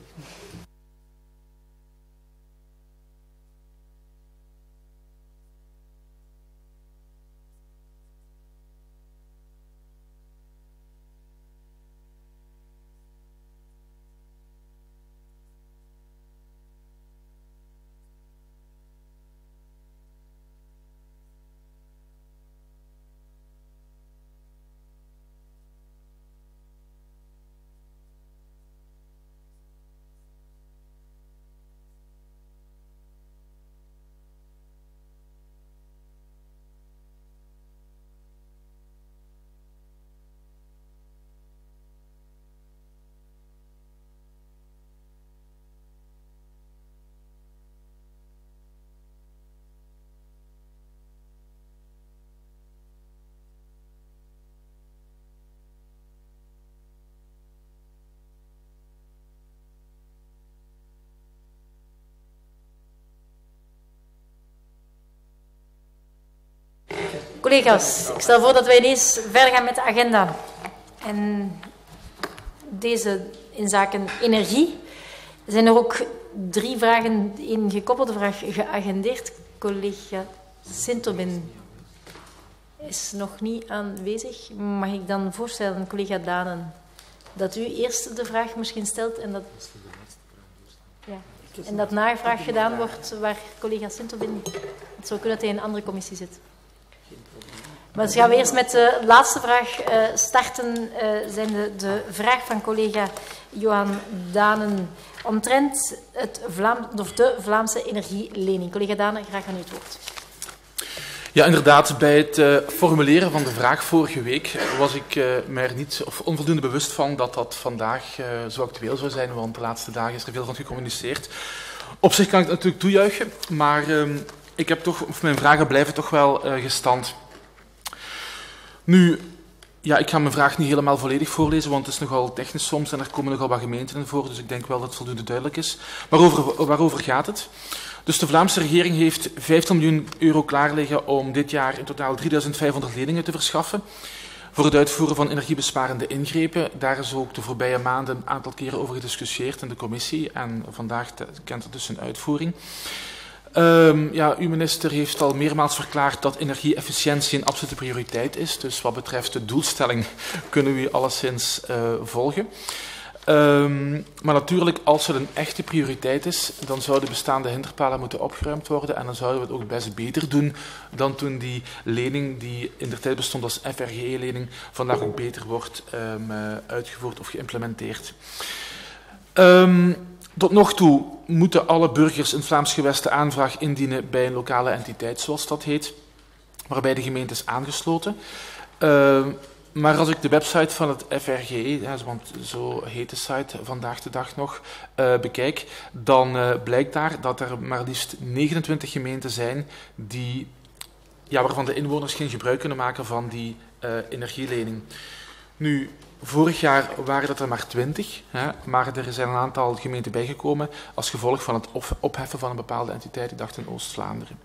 Collega's, ik stel voor dat wij ineens verder gaan met de agenda. En deze in zaken energie zijn er ook drie vragen in gekoppelde vraag geagendeerd. Collega Sintobin is nog niet aanwezig. Mag ik dan voorstellen, collega Danen, dat u eerst de vraag misschien stelt en dat, ja, en dat navraag gedaan wordt waar collega Sintobin... Het zou kunnen dat hij in een andere commissie zit. Maar dus gaan we eerst met de laatste vraag uh, starten. Uh, zijn de, de vraag van collega Johan Danen omtrent het Vlaam, of de Vlaamse energielening. Collega Danen, graag aan u het woord. Ja, inderdaad. Bij het uh, formuleren van de vraag vorige week was ik uh, mij er niet of onvoldoende bewust van dat dat vandaag uh, zo actueel zou zijn, want de laatste dagen is er veel van gecommuniceerd. Op zich kan ik het natuurlijk toejuichen, maar uh, ik heb toch, of mijn vragen blijven toch wel uh, gestand. Nu, ja, ik ga mijn vraag niet helemaal volledig voorlezen, want het is nogal technisch soms en er komen nogal wat gemeenten in voor, dus ik denk wel dat het voldoende duidelijk is. Maar over, waarover gaat het? Dus de Vlaamse regering heeft vijftien miljoen euro klaar liggen om dit jaar in totaal drieduizend vijfhonderd leningen te verschaffen voor het uitvoeren van energiebesparende ingrepen. Daar is ook de voorbije maanden een aantal keren over gediscussieerd in de commissie en vandaag kent het dus een uitvoering. Um, ja, uw minister heeft al meermaals verklaard dat energie-efficiëntie een absolute prioriteit is. Dus wat betreft de doelstelling kunnen we u alleszins uh, volgen. Um, maar natuurlijk, als het een echte prioriteit is, dan zouden bestaande hinderpalen moeten opgeruimd worden en dan zouden we het ook best beter doen dan toen die lening die in de tijd bestond als F R G E-lening vandaag ook beter wordt um, uh, uitgevoerd of geïmplementeerd. Um, tot nog toe moeten alle burgers in Vlaams gewesten aanvraag indienen bij een lokale entiteit, zoals dat heet, waarbij de gemeente is aangesloten. Uh, maar als ik de website van het F R G E, want zo heet de site vandaag de dag nog, uh, bekijk, dan uh, blijkt daar dat er maar liefst negenentwintig gemeenten zijn die, ja, waarvan de inwoners geen gebruik kunnen maken van die uh, energielening. Nu, vorig jaar waren dat er maar twintig, hè, maar er zijn een aantal gemeenten bijgekomen als gevolg van het opheffen van een bepaalde entiteit, ik dacht in Oost-Vlaanderen.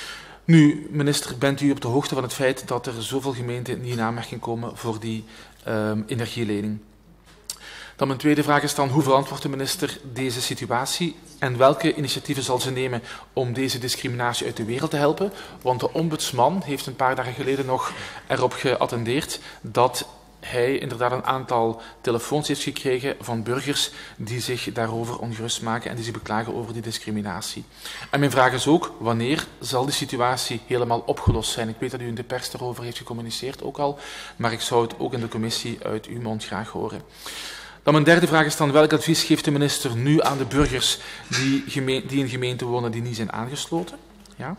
Nu, minister, bent u op de hoogte van het feit dat er zoveel gemeenten niet in aanmerking komen voor die um, energielening? Dan mijn tweede vraag is dan, hoe verantwoordt de minister deze situatie en welke initiatieven zal ze nemen om deze discriminatie uit de wereld te helpen? Want de ombudsman heeft een paar dagen geleden nog erop geattendeerd dat hij inderdaad een aantal telefoons heeft gekregen van burgers die zich daarover ongerust maken en die zich beklagen over die discriminatie. En mijn vraag is ook, wanneer zal die situatie helemaal opgelost zijn? Ik weet dat u in de pers daarover heeft gecommuniceerd ook al, maar ik zou het ook in de commissie uit uw mond graag horen. Dan mijn derde vraag is dan, welk advies geeft de minister nu aan de burgers die, geme- die in gemeenten wonen die niet zijn aangesloten? Ja.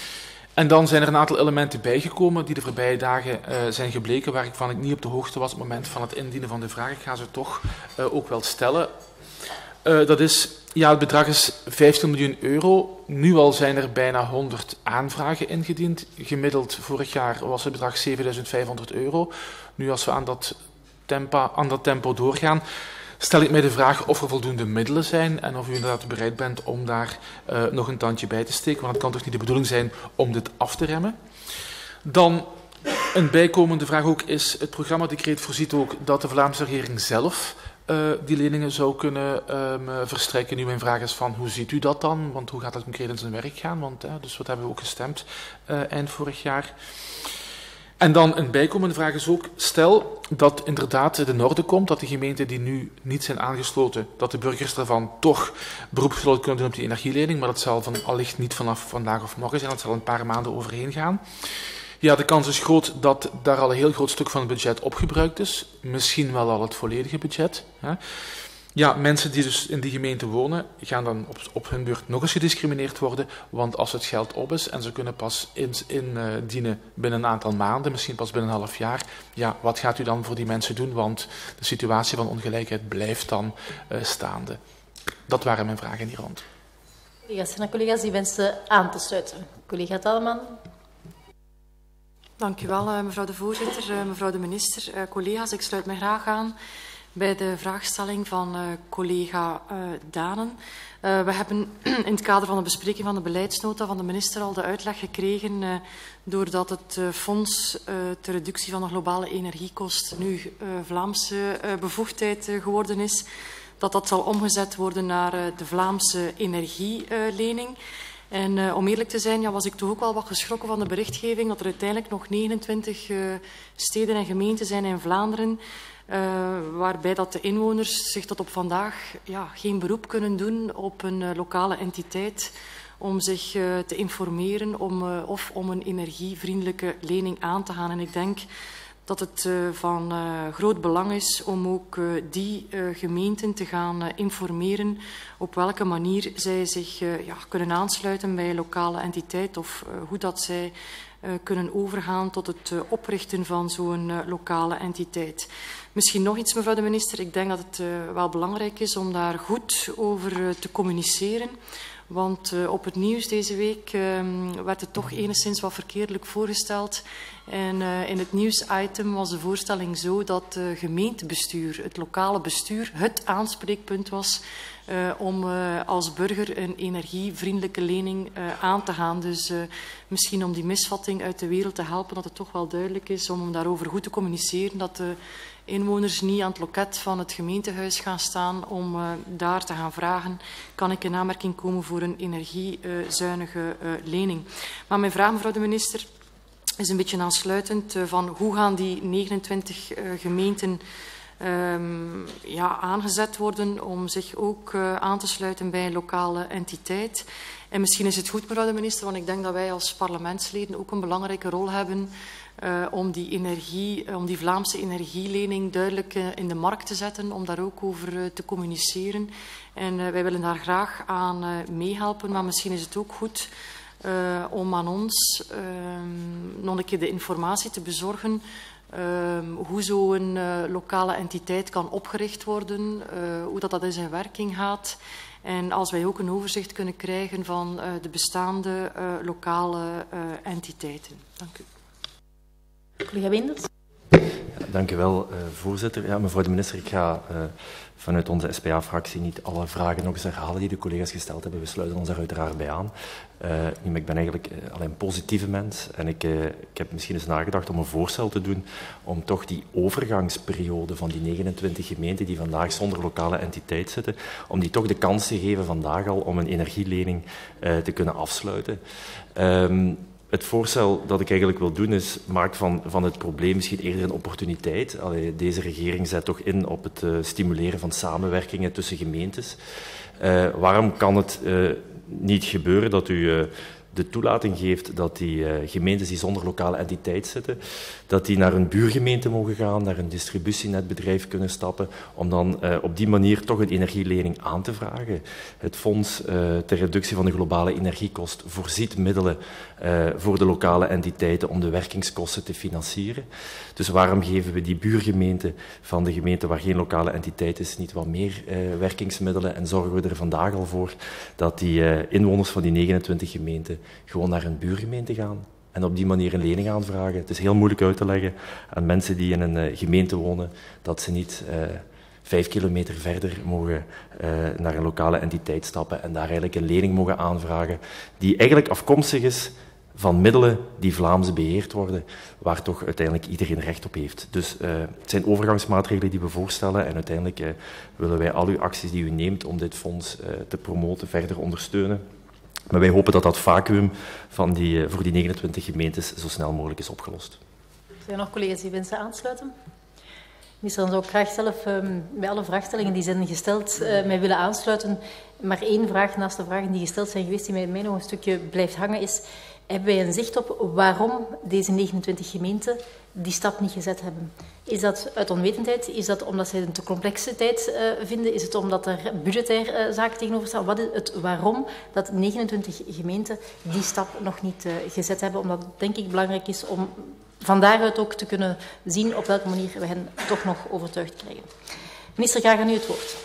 En dan zijn er een aantal elementen bijgekomen die de voorbije dagen uh, zijn gebleken, waarvan ik niet op de hoogte was op het moment van het indienen van de vraag. Ik ga ze toch uh, ook wel stellen. Uh, dat is, ja, het bedrag is vijftien miljoen euro. Nu al zijn er bijna honderd aanvragen ingediend. Gemiddeld vorig jaar was het bedrag zevenduizend vijfhonderd euro. Nu als we aan dat, tempo, aan dat tempo doorgaan, stel ik mij de vraag of er voldoende middelen zijn en of u inderdaad bereid bent om daar uh, nog een tandje bij te steken, want het kan toch niet de bedoeling zijn om dit af te remmen. Dan een bijkomende vraag ook is, het programma-decreet voorziet ook dat de Vlaamse regering zelf uh, die leningen zou kunnen um, verstrekken. Nu mijn vraag is van, hoe ziet u dat dan? Want hoe gaat dat concreet in zijn werk gaan? Want, uh, dus wat hebben we ook gestemd uh, eind vorig jaar. En dan een bijkomende vraag is ook, stel dat inderdaad de orde komt, dat de gemeenten die nu niet zijn aangesloten, dat de burgers daarvan toch beroep zullen kunnen doen op die energielening, maar dat zal van, allicht niet vanaf vandaag of morgen zijn, dat zal een paar maanden overheen gaan. Ja, de kans is groot dat daar al een heel groot stuk van het budget opgebruikt is, misschien wel al het volledige budget. Hè. Ja, mensen die dus in die gemeente wonen, gaan dan op, op hun beurt nog eens gediscrimineerd worden, want als het geld op is en ze kunnen pas indienen in, uh, binnen een aantal maanden, misschien pas binnen een half jaar, ja, wat gaat u dan voor die mensen doen? Want de situatie van ongelijkheid blijft dan uh, staande. Dat waren mijn vragen hier rond. Collega's en collega's die wensen aan te sluiten. Collega Tallman. Dank u wel, mevrouw de voorzitter, mevrouw de minister. Collega's, ik sluit mij graag aan bij de vraagstelling van uh, collega uh, Danen. Uh, we hebben in het kader van de bespreking van de beleidsnota van de minister al de uitleg gekregen, uh, doordat het uh, fonds uh, ter reductie van de globale energiekost nu uh, Vlaamse uh, bevoegdheid uh, geworden is, dat dat zal omgezet worden naar uh, de Vlaamse energielening. Uh, En uh, om eerlijk te zijn, ja, was ik toch ook wel wat geschrokken van de berichtgeving dat er uiteindelijk nog negenentwintig uh, steden en gemeenten zijn in Vlaanderen, uh, waarbij dat de inwoners zich tot op vandaag ja, geen beroep kunnen doen op een uh, lokale entiteit om zich uh, te informeren om, uh, of om een energievriendelijke lening aan te gaan. En ik denk dat het uh, van uh, groot belang is om ook uh, die uh, gemeenten te gaan uh, informeren op welke manier zij zich uh, ja, kunnen aansluiten bij een lokale entiteit of uh, hoe dat zij uh, kunnen overgaan tot het uh, oprichten van zo'n uh, lokale entiteit. Misschien nog iets, mevrouw de minister. Ik denk dat het uh, wel belangrijk is om daar goed over uh, te communiceren. Want uh, op het nieuws deze week uh, werd het toch enigszins wat verkeerdelijk voorgesteld. En uh, in het nieuwsitem was de voorstelling zo dat het uh, gemeentebestuur, het lokale bestuur, het aanspreekpunt was uh, om uh, als burger een energievriendelijke lening uh, aan te gaan. Dus uh, misschien om die misvatting uit de wereld te helpen, dat het toch wel duidelijk is om daarover goed te communiceren, dat de inwoners niet aan het loket van het gemeentehuis gaan staan om uh, daar te gaan vragen, kan ik in aanmerking komen voor een energiezuinige uh, lening. Maar mijn vraag, mevrouw de minister, is een beetje aansluitend uh, van hoe gaan die negenentwintig uh, gemeenten um, ja, aangezet worden om zich ook uh, aan te sluiten bij een lokale entiteit. En misschien is het goed, mevrouw de minister, want ik denk dat wij als parlementsleden ook een belangrijke rol hebben uh, om, die energie, om die Vlaamse energielening duidelijk uh, in de markt te zetten, om daar ook over uh, te communiceren. En uh, wij willen daar graag aan uh, meehelpen, maar misschien is het ook goed uh, om aan ons uh, nog een keer de informatie te bezorgen uh, hoe zo'n uh, lokale entiteit kan opgericht worden, uh, hoe dat, dat in zijn werking gaat. En als wij ook een overzicht kunnen krijgen van uh, de bestaande uh, lokale uh, entiteiten. Dank u. Collega Wenders. Ja, dank u wel, uh, voorzitter. Ja, mevrouw de minister, ik ga uh, vanuit onze S P A-fractie niet alle vragen nog eens herhalen die de collega's gesteld hebben. We sluiten ons daar uiteraard bij aan. Uh, maar ik ben eigenlijk uh, alleen een positieve mens en ik, uh, ik heb misschien eens nagedacht om een voorstel te doen om toch die overgangsperiode van die negenentwintig gemeenten die vandaag zonder lokale entiteit zitten, om die toch de kans te geven vandaag al om een energielening uh, te kunnen afsluiten. Um, Het voorstel dat ik eigenlijk wil doen is, maak van, van het probleem misschien eerder een opportuniteit. Allee, deze regering zet toch in op het uh, stimuleren van samenwerkingen tussen gemeentes. Uh, waarom kan het uh, niet gebeuren dat u uh, de toelating geeft dat die uh, gemeentes die zonder lokale entiteit zitten, dat die naar een buurgemeente mogen gaan, naar een distributienetbedrijf kunnen stappen, om dan uh, op die manier toch een energielening aan te vragen. Het Fonds uh, ter reductie van de globale energiekost voorziet middelen uh, voor de lokale entiteiten om de werkingskosten te financieren. Dus waarom geven we die buurgemeente van de gemeente waar geen lokale entiteit is niet wat meer uh, werkingsmiddelen en zorgen we er vandaag al voor dat die uh, inwoners van die negenentwintig gemeenten gewoon naar een buurgemeente gaan en op die manier een lening aanvragen. Het is heel moeilijk uit te leggen aan mensen die in een uh, gemeente wonen dat ze niet uh, vijf kilometer verder mogen uh, naar een lokale entiteit stappen en daar eigenlijk een lening mogen aanvragen die eigenlijk afkomstig is van middelen die Vlaams beheerd worden, waar toch uiteindelijk iedereen recht op heeft. Dus uh, het zijn overgangsmaatregelen die we voorstellen en uiteindelijk uh, willen wij al uw acties die u neemt om dit fonds uh, te promoten verder ondersteunen. Maar wij hopen dat dat vacuüm van die, uh, voor die negenentwintig gemeentes zo snel mogelijk is opgelost. Zijn er nog collega's die wensen aansluiten? Minister, dan zou ik graag zelf um, bij alle vraagstellingen die zijn gesteld uh, mij willen aansluiten. Maar één vraag naast de vragen die gesteld zijn geweest, die mij, mij nog een stukje blijft hangen, is: hebben wij een zicht op waarom deze negenentwintig gemeenten die stap niet gezet hebben? Is dat uit onwetendheid? Is dat omdat zij een te complexiteit uh, vinden? Is het omdat er budgetair uh, zaken tegenover staan? Wat is het waarom dat negenentwintig gemeenten die stap nog niet uh, gezet hebben? Omdat het denk ik belangrijk is om van daaruit ook te kunnen zien op welke manier we hen toch nog overtuigd krijgen. Minister, graag aan u het woord.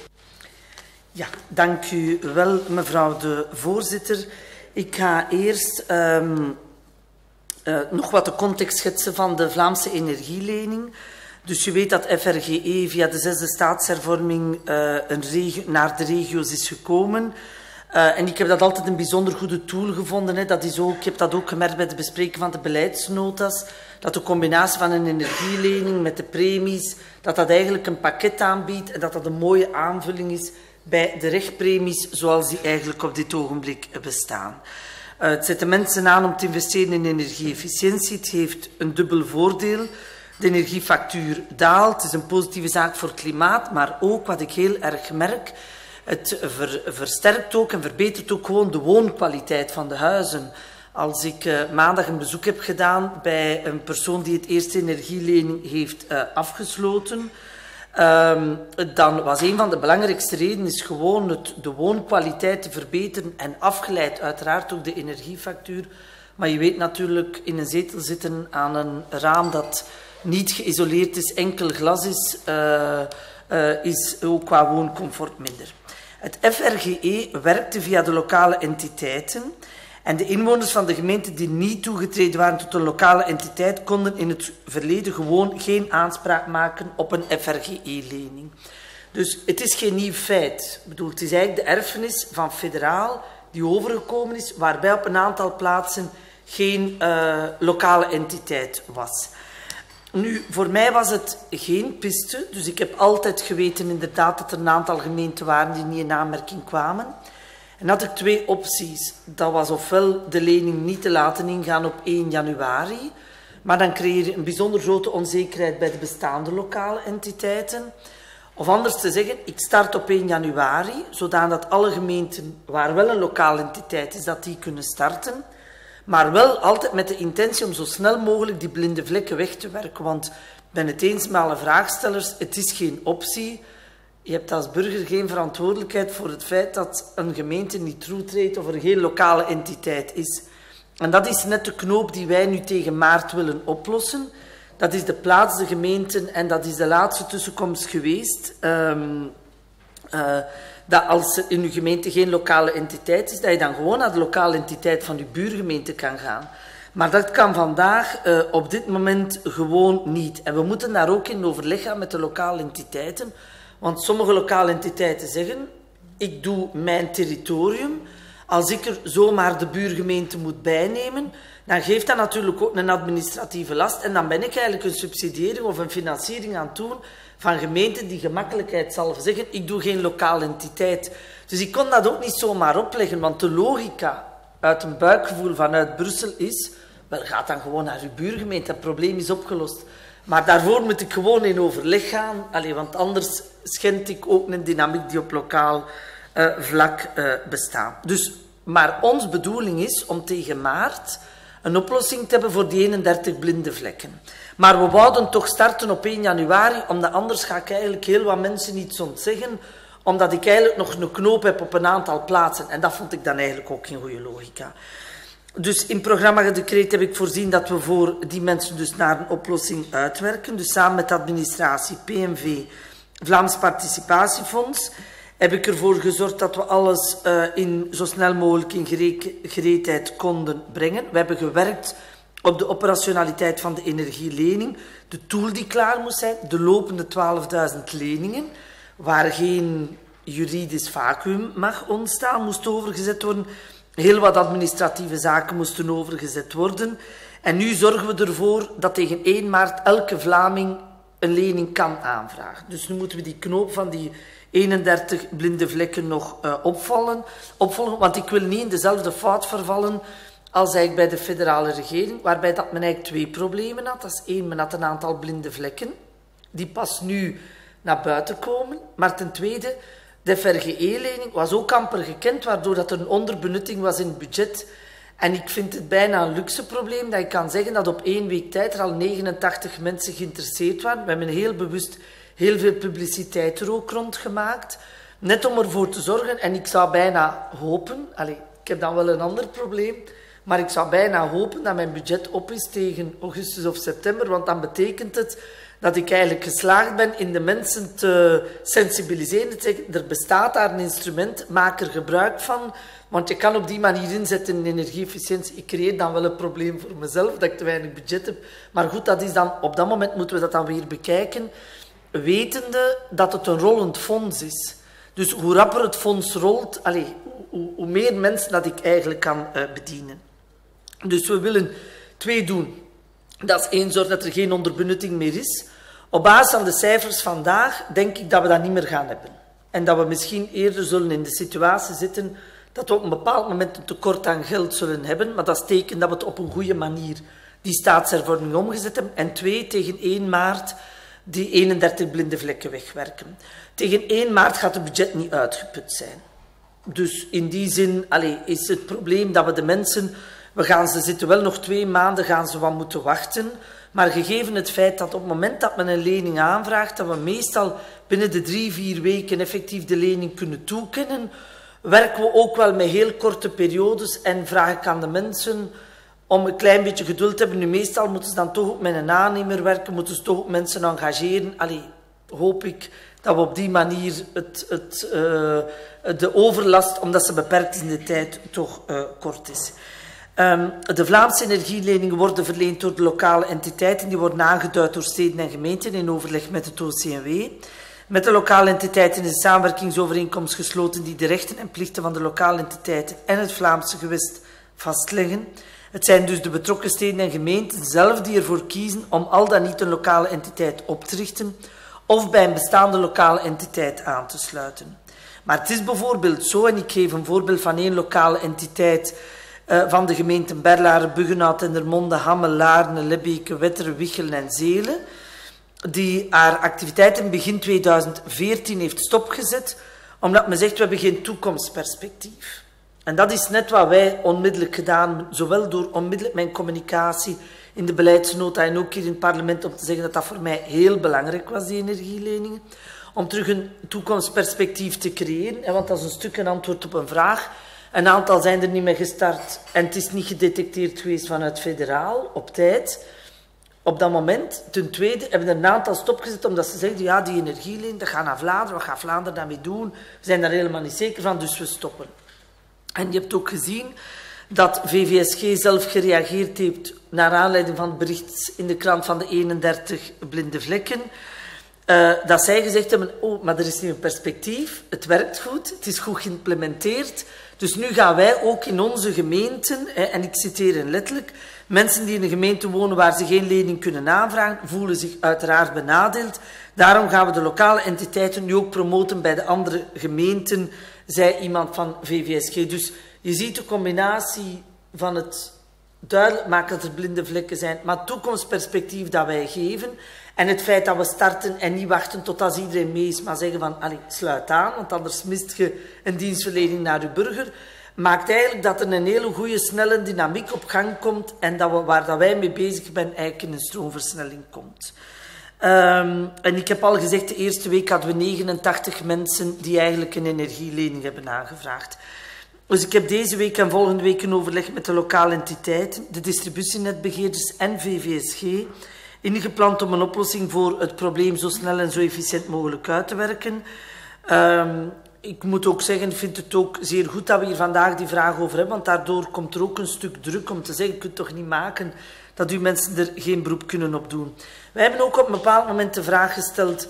Ja, dank u wel, mevrouw de voorzitter. Ik ga eerst um, uh, nog wat de context schetsen van de Vlaamse energielening. Dus je weet dat F R G E via de zesde staatshervorming uh, een regio, naar de regio's is gekomen. Uh, en ik heb dat altijd een bijzonder goede tool gevonden. Hè. Dat is ook, ik heb dat ook gemerkt bij het bespreken van de beleidsnota's. Dat de combinatie van een energielening met de premies, dat dat eigenlijk een pakket aanbiedt en dat dat een mooie aanvulling is bij de rechtpremies zoals die eigenlijk op dit ogenblik bestaan. Uh, het zet de mensen aan om te investeren in energieefficiëntie. Het heeft een dubbel voordeel. De energiefactuur daalt. Het is een positieve zaak voor het klimaat, maar ook, wat ik heel erg merk, het ver, versterkt ook en verbetert ook gewoon de woonkwaliteit van de huizen. Als ik uh, maandag een bezoek heb gedaan bij een persoon die het eerste energielening heeft uh, afgesloten, Um, dan was een van de belangrijkste redenen is gewoon het, de woonkwaliteit te verbeteren en afgeleid uiteraard ook de energiefactuur. Maar je weet natuurlijk, in een zetel zitten aan een raam dat niet geïsoleerd is, enkel glas is, uh, uh, is ook qua wooncomfort minder. Het F R G E werkte via de lokale entiteiten. En de inwoners van de gemeente die niet toegetreden waren tot een lokale entiteit, konden in het verleden gewoon geen aanspraak maken op een F R G E-lening. Dus het is geen nieuw feit. Ik bedoel, het is eigenlijk de erfenis van federaal die overgekomen is, waarbij op een aantal plaatsen geen uh, lokale entiteit was. Nu, voor mij was het geen piste, dus ik heb altijd geweten inderdaad dat er een aantal gemeenten waren die niet in aanmerking kwamen. En had ik twee opties. Dat was ofwel de lening niet te laten ingaan op één januari, Maar dan creëer je een bijzonder grote onzekerheid bij de bestaande lokale entiteiten. Of anders te zeggen, ik start op één januari, zodat alle gemeenten waar wel een lokale entiteit is, dat die kunnen starten. Maar wel altijd met de intentie om zo snel mogelijk die blinde vlekken weg te werken. Want ik ben het eens met alle vraagstellers, het is geen optie. Je hebt als burger geen verantwoordelijkheid voor het feit dat een gemeente niet toetreedt of er geen lokale entiteit is. En dat is net de knoop die wij nu tegen maart willen oplossen. Dat is de plaats, de gemeenten en dat is de laatste tussenkomst geweest. Um, uh, dat als er in uw gemeente geen lokale entiteit is, dat je dan gewoon naar de lokale entiteit van uw buurgemeente kan gaan. Maar dat kan vandaag uh, op dit moment gewoon niet. En we moeten daar ook in overleg gaan met de lokale entiteiten. Want sommige lokale entiteiten zeggen, ik doe mijn territorium. Als ik er zomaar de buurgemeente moet bijnemen, dan geeft dat natuurlijk ook een administratieve last. En dan ben ik eigenlijk een subsidiëring of een financiering aan het doen van gemeenten die gemakkelijkheidshalve zeggen, ik doe geen lokale entiteit. Dus ik kon dat ook niet zomaar opleggen, want de logica uit een buikgevoel vanuit Brussel is, wel, gaat dan gewoon naar uw buurgemeente, het probleem is opgelost. Maar daarvoor moet ik gewoon in overleg gaan, allee, want anders schend ik ook een dynamiek die op lokaal uh, vlak uh, bestaat. Dus, maar onze bedoeling is om tegen maart een oplossing te hebben voor die eenendertig blinde vlekken. Maar we wouden toch starten op één januari, omdat anders ga ik eigenlijk heel wat mensen iets ontzeggen, omdat ik eigenlijk nog een knoop heb op een aantal plaatsen. En dat vond ik dan eigenlijk ook geen goede logica. Dus in programma-decreet heb ik voorzien dat we voor die mensen dus naar een oplossing uitwerken. Dus samen met de administratie, P N V, Vlaams Participatiefonds, heb ik ervoor gezorgd dat we alles uh, in, zo snel mogelijk in gereedheid konden brengen. We hebben gewerkt op de operationaliteit van de energielening, de tool die klaar moest zijn, de lopende twaalfduizend leningen, waar geen juridisch vacuüm mag ontstaan, moest overgezet worden. Heel wat administratieve zaken moesten overgezet worden. En nu zorgen we ervoor dat tegen één maart elke Vlaming een lening kan aanvragen. Dus nu moeten we die knoop van die eenendertig blinde vlekken nog uh, opvallen, opvolgen. Want ik wil niet in dezelfde fout vervallen als eigenlijk bij de federale regering, waarbij dat men eigenlijk twee problemen had. Dat is één, men had een aantal blinde vlekken, die pas nu naar buiten komen. Maar ten tweede, de F R G E-lening was ook amper gekend, waardoor dat er een onderbenutting was in het budget. En ik vind het bijna een luxe probleem dat ik kan zeggen dat op één week tijd er al negenentachtig mensen geïnteresseerd waren. We hebben heel bewust heel veel publiciteit er ook rond gemaakt, net om ervoor te zorgen. En ik zou bijna hopen, allez, ik heb dan wel een ander probleem, maar ik zou bijna hopen dat mijn budget op is tegen augustus of september, want dan betekent het dat ik eigenlijk geslaagd ben in de mensen te sensibiliseren. Te zeggen, er bestaat daar een instrument, maak er gebruik van. Want je kan op die manier inzetten in energieefficiëntie. Ik creëer dan wel een probleem voor mezelf, dat ik te weinig budget heb. Maar goed, dat is dan, op dat moment moeten we dat dan weer bekijken, wetende dat het een rollend fonds is. Dus hoe rapper het fonds rolt, allez, hoe, hoe meer mensen dat ik eigenlijk kan uh, bedienen. Dus we willen twee doen. Dat is één, zorg dat er geen onderbenutting meer is. Op basis van de cijfers vandaag denk ik dat we dat niet meer gaan hebben. En dat we misschien eerder zullen in de situatie zitten dat we op een bepaald moment een tekort aan geld zullen hebben. Maar dat is teken dat we het op een goede manier die staatshervorming omgezet hebben. En twee, tegen één maart die eenendertig blinde vlekken wegwerken. Tegen één maart gaat het budget niet uitgeput zijn. Dus in die zin allez, is het probleem dat we de mensen... We gaan ze zitten wel nog twee maanden, gaan ze wat moeten wachten. Maar gegeven het feit dat op het moment dat men een lening aanvraagt, dat we meestal binnen de drie, vier weken effectief de lening kunnen toekennen, werken we ook wel met heel korte periodes en vraag ik aan de mensen om een klein beetje geduld te hebben. Nu, meestal moeten ze dan toch ook met een aannemer werken, moeten ze toch ook mensen engageren. Allee, hoop ik dat we op die manier het, het, uh, de overlast, omdat ze beperkt is in de tijd, toch uh, kort is. Um, de Vlaamse energieleningen worden verleend door de lokale entiteiten. Die worden aangeduid door steden en gemeenten in overleg met het O C M W. Met de lokale entiteiten is een samenwerkingsovereenkomst gesloten die de rechten en plichten van de lokale entiteiten en het Vlaamse gewest vastleggen. Het zijn dus de betrokken steden en gemeenten zelf die ervoor kiezen om al dan niet een lokale entiteit op te richten of bij een bestaande lokale entiteit aan te sluiten. Maar het is bijvoorbeeld zo, en ik geef een voorbeeld van één lokale entiteit uh, van de gemeenten Berlaren, Buggenhout, Dendermonde, Hamme, Laarne, Lebbeke, Wetteren, Wichelen en Zelen, die haar activiteiten begin tweeduizend veertien heeft stopgezet, omdat men zegt, we hebben geen toekomstperspectief. En dat is net wat wij onmiddellijk gedaan hebben, zowel door onmiddellijk mijn communicatie in de beleidsnota en ook hier in het parlement om te zeggen dat dat voor mij heel belangrijk was, die energieleningen, om terug een toekomstperspectief te creëren, want dat is een stuk een antwoord op een vraag. Een aantal zijn er niet meer gestart en het is niet gedetecteerd geweest vanuit federaal op tijd. Op dat moment, ten tweede, hebben er een aantal stopgezet omdat ze zeiden, ja, die energielening, dat gaat naar Vlaanderen, wat gaat Vlaanderen daarmee doen? We zijn daar helemaal niet zeker van, dus we stoppen. En je hebt ook gezien dat V V S G zelf gereageerd heeft naar aanleiding van het bericht in de krant van de eenendertig blinde vlekken. Uh, dat zij gezegd hebben, oh, maar er is nu een perspectief, het werkt goed, het is goed geïmplementeerd. Dus nu gaan wij ook in onze gemeenten, hè, en ik citeer hen letterlijk, mensen die in een gemeente wonen waar ze geen lening kunnen aanvragen, voelen zich uiteraard benadeeld. Daarom gaan we de lokale entiteiten nu ook promoten bij de andere gemeenten, zei iemand van V V S G. Dus je ziet de combinatie van het duidelijk maken dat er blinde vlekken zijn, maar het toekomstperspectief dat wij geven en het feit dat we starten en niet wachten tot als iedereen mee is, maar zeggen van, allee, sluit aan, want anders mist je een dienstverlening naar je burger, maakt eigenlijk dat er een hele goede, snelle dynamiek op gang komt en dat we, waar dat wij mee bezig zijn, eigenlijk in een stroomversnelling komt. Um, en ik heb al gezegd, de eerste week hadden we negenentachtig mensen die eigenlijk een energielening hebben aangevraagd. Dus ik heb deze week en volgende week een overleg met de lokale entiteiten, de distributienetbeheerders en V V S G, ingepland om een oplossing voor het probleem zo snel en zo efficiënt mogelijk uit te werken. Um, ik moet ook zeggen, ik vind het ook zeer goed dat we hier vandaag die vraag over hebben, want daardoor komt er ook een stuk druk om te zeggen, je kunt toch niet maken dat uw mensen er geen beroep kunnen op doen. Wij hebben ook op een bepaald moment de vraag gesteld,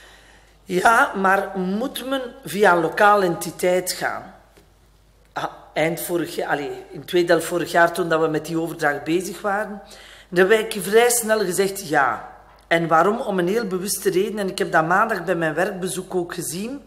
ja, maar moet men via een lokale entiteit gaan? Ah, eind vorig jaar, allez, in tweede helft vorig jaar, toen dat we met die overdracht bezig waren, dan heb ik vrij snel gezegd ja. En waarom? Om een heel bewuste reden, en ik heb dat maandag bij mijn werkbezoek ook gezien.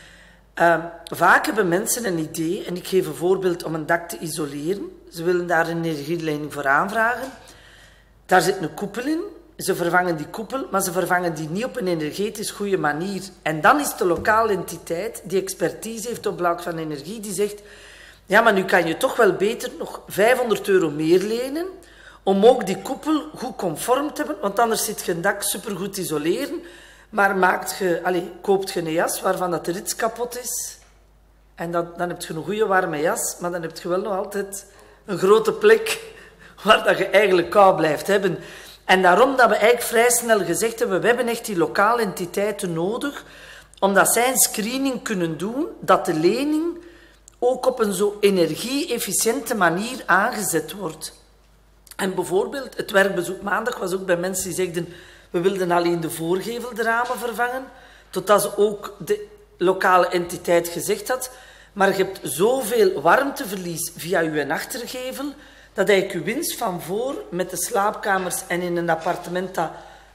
Uh, vaak hebben mensen een idee, en ik geef een voorbeeld om een dak te isoleren. Ze willen daar een energielening voor aanvragen. Daar zit een koepel in. Ze vervangen die koepel, maar ze vervangen die niet op een energetisch goede manier. En dan is de lokale entiteit die expertise heeft op vlak van energie, die zegt, ja, maar nu kan je toch wel beter nog vijfhonderd euro meer lenen, om ook die koepel goed conform te hebben, want anders zit je een dak supergoed isoleren, maar maakt je, allez, koopt je een jas waarvan dat de rits kapot is, en dat, dan heb je een goede warme jas, maar dan heb je wel nog altijd een grote plek waar dat je eigenlijk kou blijft hebben. En daarom dat we eigenlijk vrij snel gezegd hebben, we hebben echt die lokale entiteiten nodig, omdat zij een screening kunnen doen, dat de lening ook op een zo energie-efficiënte manier aangezet wordt. En bijvoorbeeld, het werkbezoek maandag was ook bij mensen die zeiden, we wilden alleen de voorgevel de ramen vervangen, totdat ze ook de lokale entiteit gezegd had, maar je hebt zoveel warmteverlies via je achtergevel, dat eigenlijk je winst van voor met de slaapkamers en in een appartement dat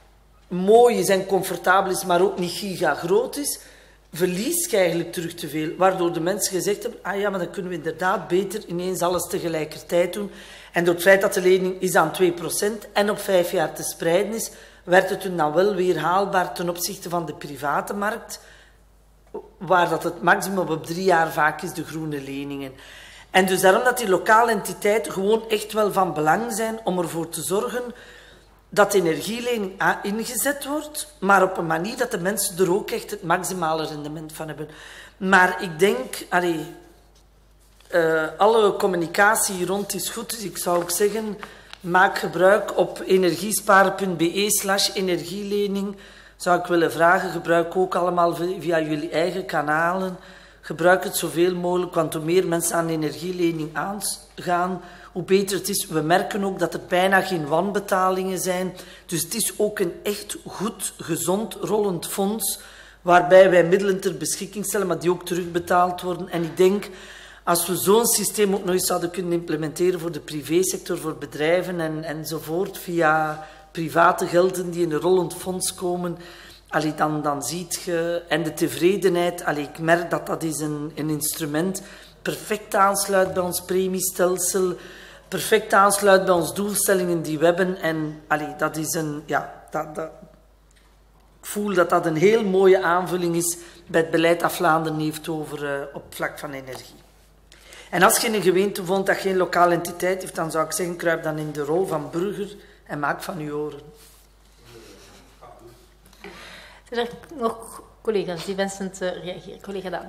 mooi is en comfortabel is, maar ook niet giga groot is, verlies je eigenlijk terug te veel. Waardoor de mensen gezegd hebben, ah ja, maar dan kunnen we inderdaad beter ineens alles tegelijkertijd doen. En door het feit dat de lening is aan twee procent en op vijf jaar te spreiden is, werd het hun dan wel weer haalbaar ten opzichte van de private markt, waar dat het maximum op drie jaar vaak is, de groene leningen. En dus daarom dat die lokale entiteiten gewoon echt wel van belang zijn om ervoor te zorgen dat de energielening ingezet wordt, maar op een manier dat de mensen er ook echt het maximale rendement van hebben. Maar ik denk, allee, uh, alle communicatie rond is goed, dus ik zou ook zeggen, maak gebruik op energiesparen punt be slash energielening. Zou ik willen vragen, gebruik ook allemaal via jullie eigen kanalen. Gebruik het zoveel mogelijk, want hoe meer mensen aan energielening aangaan, hoe beter het is. We merken ook dat er bijna geen wanbetalingen zijn. Dus het is ook een echt goed, gezond, rollend fonds, waarbij wij middelen ter beschikking stellen, maar die ook terugbetaald worden. En ik denk, als we zo'n systeem ook nog eens zouden kunnen implementeren voor de privésector, voor bedrijven en, enzovoort, via private gelden die in een rollend fonds komen, allee, dan, dan ziet je... En de tevredenheid, allee, ik merk dat dat is een, een instrument perfect aansluit bij ons premiestelsel, perfect aansluit bij onze doelstellingen die we hebben. En allee, dat is een... Ja, dat, dat, ik voel dat dat een heel mooie aanvulling is bij het beleid dat Vlaanderen heeft over, uh, op vlak van energie. En als je in een gemeente woont dat geen lokale entiteit heeft, dan zou ik zeggen, kruip dan in de rol van burger en maak van je oren. Zijn er nog collega's die wensen te reageren? Collega Daan.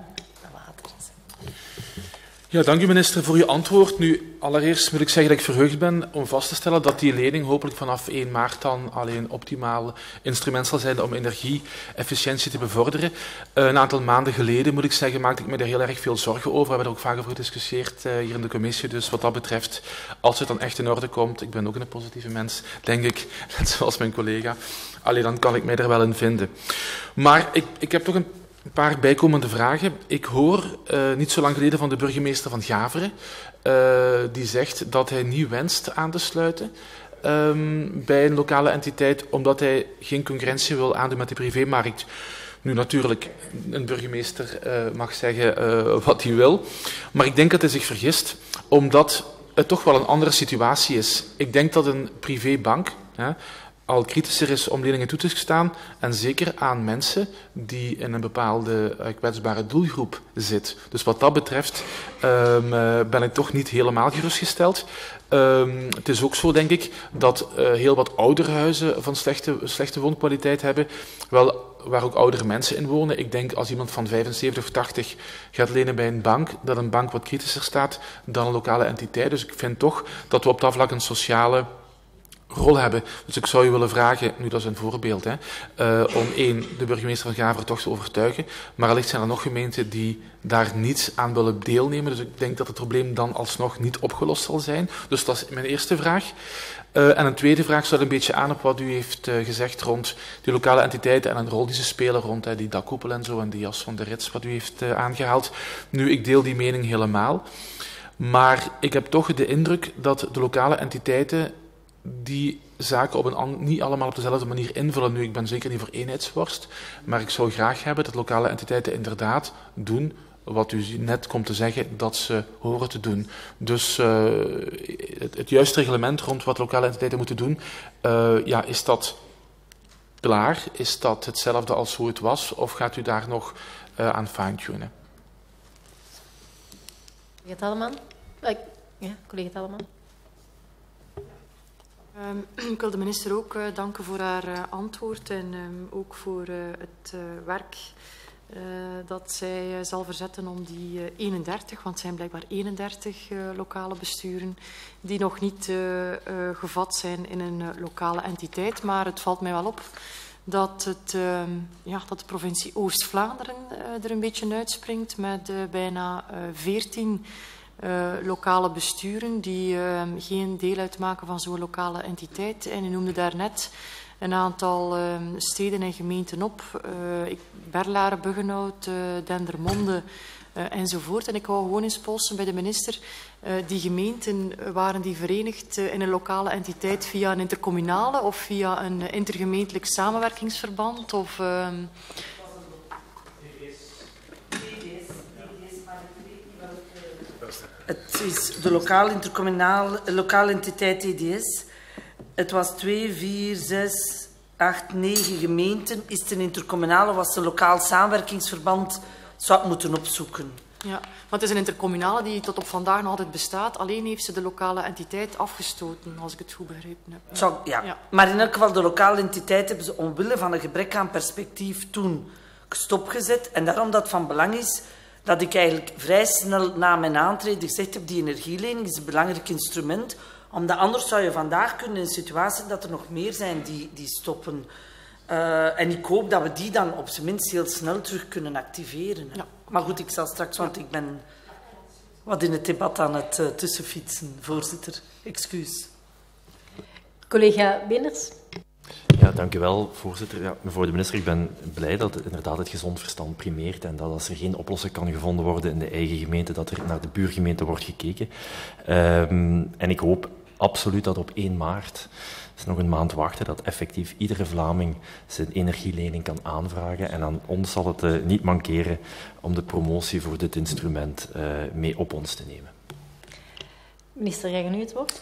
Ja, dank u minister voor uw antwoord. Nu, allereerst moet ik zeggen dat ik verheugd ben om vast te stellen dat die lening hopelijk vanaf één maart dan alleen een optimaal instrument zal zijn om energie-efficiëntie te bevorderen. Een aantal maanden geleden, moet ik zeggen, maakte ik me er heel erg veel zorgen over. We hebben er ook vaak over gediscussieerd uh, hier in de commissie. Dus wat dat betreft, als het dan echt in orde komt, ik ben ook een positieve mens, denk ik, net zoals mijn collega, allee, dan kan ik mij er wel in vinden. Maar ik, ik heb toch een Een paar bijkomende vragen. Ik hoor uh, niet zo lang geleden van de burgemeester van Gavere, uh, die zegt dat hij niet wenst aan te sluiten um, bij een lokale entiteit, omdat hij geen concurrentie wil aandoen met de privémarkt. Nu natuurlijk, een burgemeester uh, mag zeggen uh, wat hij wil, maar ik denk dat hij zich vergist, omdat het toch wel een andere situatie is. Ik denk dat een privébank hè, al kritischer is om leningen toe te staan, en zeker aan mensen die in een bepaalde uh, kwetsbare doelgroep zit. Dus wat dat betreft um, uh, ben ik toch niet helemaal gerustgesteld. Um, het is ook zo, denk ik, dat uh, heel wat oudere huizen van slechte, slechte woonkwaliteit hebben, wel, waar ook oudere mensen in wonen. Ik denk als iemand van vijfenzeventig of tachtig gaat lenen bij een bank, dat een bank wat kritischer staat dan een lokale entiteit. Dus ik vind toch dat we op dat vlak een sociale rol hebben. Dus ik zou u willen vragen, nu dat is een voorbeeld, hè, uh, om één, de burgemeester van Gavere toch te overtuigen, maar wellicht zijn er nog gemeenten die daar niet aan willen deelnemen. Dus ik denk dat het probleem dan alsnog niet opgelost zal zijn. Dus dat is mijn eerste vraag. Uh, en een tweede vraag sluit een beetje aan op wat u heeft uh, gezegd rond die lokale entiteiten en een rol die ze spelen rond uh, die dakkoepel en zo en die jas van de rits, wat u heeft uh, aangehaald. Nu, ik deel die mening helemaal, maar ik heb toch de indruk dat de lokale entiteiten die zaken op een, niet allemaal op dezelfde manier invullen. Nu, ik ben zeker niet voor eenheidsworst, maar ik zou graag hebben dat lokale entiteiten inderdaad doen wat u net komt te zeggen dat ze horen te doen. Dus uh, het, het juiste reglement rond wat lokale entiteiten moeten doen, uh, ja, is dat klaar? Is dat hetzelfde als hoe het was? Of gaat u daar nog uh, aan fine-tunen? Collega Talleman? Uh, ja, collega Talleman. Um, ik wil de minister ook uh, danken voor haar uh, antwoord en um, ook voor uh, het uh, werk uh, dat zij uh, zal verzetten om die uh, eenendertig, want het zijn blijkbaar eenendertig uh, lokale besturen die nog niet uh, uh, gevat zijn in een uh, lokale entiteit. Maar het valt mij wel op dat, het, uh, ja, dat de provincie Oost-Vlaanderen uh, er een beetje uitspringt met uh, bijna veertien Uh, lokale besturen die uh, geen deel uitmaken van zo'n lokale entiteit. En u noemde daarnet een aantal uh, steden en gemeenten op. Uh, Berlaren, Buggenhout, uh, Dendermonde uh, enzovoort. En ik wou gewoon eens polsen bij de minister. Uh, die gemeenten, uh, waren die verenigd uh, in een lokale entiteit via een intercommunale of via een uh, intergemeentelijk samenwerkingsverband? Of... Uh, Het is de lokale, intercommunale, lokale entiteit E D S. Het was twee, vier, zes, acht, negen gemeenten. Is het een intercommunale, was het een lokaal samenwerkingsverband, zou ik moeten opzoeken. Ja, want het is een intercommunale die tot op vandaag nog altijd bestaat. Alleen heeft ze de lokale entiteit afgestoten, als ik het goed begrepen heb. Zou, ja. ja, maar in elk geval de lokale entiteit hebben ze omwille van een gebrek aan perspectief toen stopgezet. En daarom dat het van belang is dat ik eigenlijk vrij snel na mijn aantreden gezegd heb, die energielening is een belangrijk instrument, omdat anders zou je vandaag kunnen in een situatie dat er nog meer zijn die, die stoppen. Uh, en ik hoop dat we die dan op zijn minst heel snel terug kunnen activeren. Ja. Maar goed, ik zal straks, want ik ben wat in het debat aan het uh, tussenfietsen, voorzitter. Excuus. Collega Beenders. Ja, dank u wel, voorzitter. Ja, mevrouw de minister, ik ben blij dat inderdaad het gezond verstand primeert en dat als er geen oplossing kan gevonden worden in de eigen gemeente, dat er naar de buurgemeente wordt gekeken. Um, en ik hoop absoluut dat op één maart, is nog een maand wachten, dat effectief iedere Vlaming zijn energielening kan aanvragen. En aan ons zal het uh, niet mankeren om de promotie voor dit instrument uh, mee op ons te nemen. Minister, krijg je nu het woord?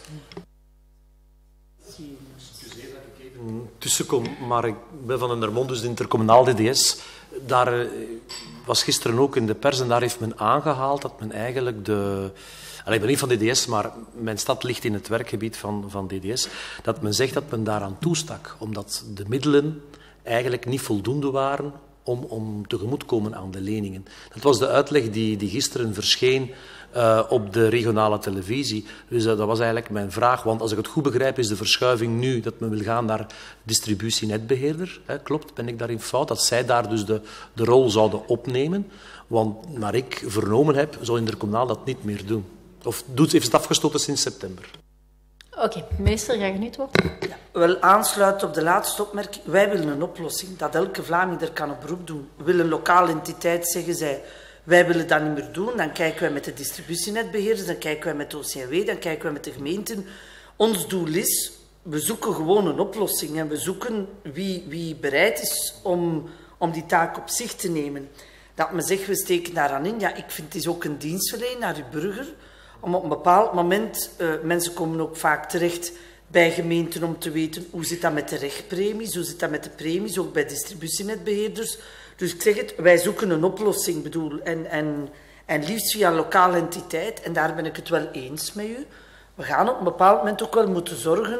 Excuseer dat ik even tussenkom, maar ik ben van Dendermonde, dus de intercommunaal D D S. Daar uh, was gisteren ook in de pers en daar heeft men aangehaald dat men eigenlijk de... Allee, ik ben niet van D D S, maar mijn stad ligt in het werkgebied van, van D D S. Dat men zegt dat men daaraan toestak, omdat de middelen eigenlijk niet voldoende waren om, om tegemoet te komen aan de leningen. Dat was de uitleg die, die gisteren verscheen uh, op de regionale televisie. Dus uh, dat was eigenlijk mijn vraag, want als ik het goed begrijp is de verschuiving nu dat men wil gaan naar distributienetbeheerder. Hè, klopt, ben ik daarin fout? Dat zij daar dus de, de rol zouden opnemen. Want naar ik vernomen heb, zou Intercommunaal dat niet meer doen. Of doet, heeft het afgestoten sinds september? Oké, okay, minister, ga je nu het woord? Ja, wel aansluiten op de laatste opmerking. Wij willen een oplossing, dat elke Vlaming er kan op beroep doen. Wil een lokale entiteit zeggen zij, wij willen dat niet meer doen, dan kijken wij met de distributienetbeheerders, dan kijken wij met de O C W, dan kijken wij met de gemeenten. Ons doel is, we zoeken gewoon een oplossing en we zoeken wie, wie bereid is om, om die taak op zich te nemen. Dat men zegt, we steken daaraan in. Ja, ik vind het is ook een dienstverlening naar uw burger. Om op een bepaald moment, uh, mensen komen ook vaak terecht bij gemeenten om te weten hoe zit dat met de rechtpremies, hoe zit dat met de premies, ook bij distributienetbeheerders. Dus ik zeg het, wij zoeken een oplossing, bedoel, en, en, en liefst via een lokale entiteit, en daar ben ik het wel eens met u. We gaan op een bepaald moment ook wel moeten zorgen,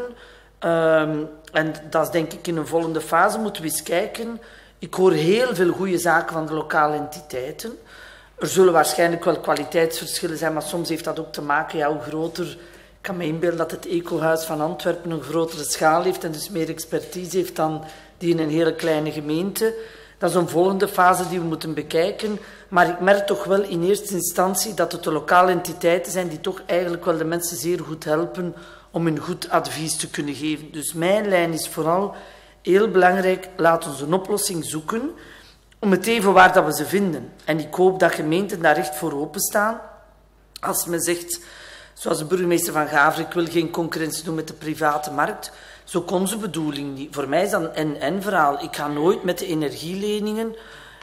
um, en dat is denk ik in een volgende fase, moeten we eens kijken. Ik hoor heel veel goede zaken van de lokale entiteiten. Er zullen waarschijnlijk wel kwaliteitsverschillen zijn, maar soms heeft dat ook te maken, ja, hoe groter... Ik kan me inbeelden dat het Ecohuis van Antwerpen een grotere schaal heeft en dus meer expertise heeft dan die in een hele kleine gemeente. Dat is een volgende fase die we moeten bekijken. Maar ik merk toch wel in eerste instantie dat het de lokale entiteiten zijn die toch eigenlijk wel de mensen zeer goed helpen om een goed advies te kunnen geven. Dus mijn lijn is vooral heel belangrijk, laat ons een oplossing zoeken om het even waar dat we ze vinden. En ik hoop dat gemeenten daar echt voor openstaan. Als men zegt, zoals de burgemeester van Gaveren, ik wil geen concurrentie doen met de private markt. Zo kon onze bedoeling niet. Voor mij is dat een en-en verhaal. Ik ga nooit met de energieleningen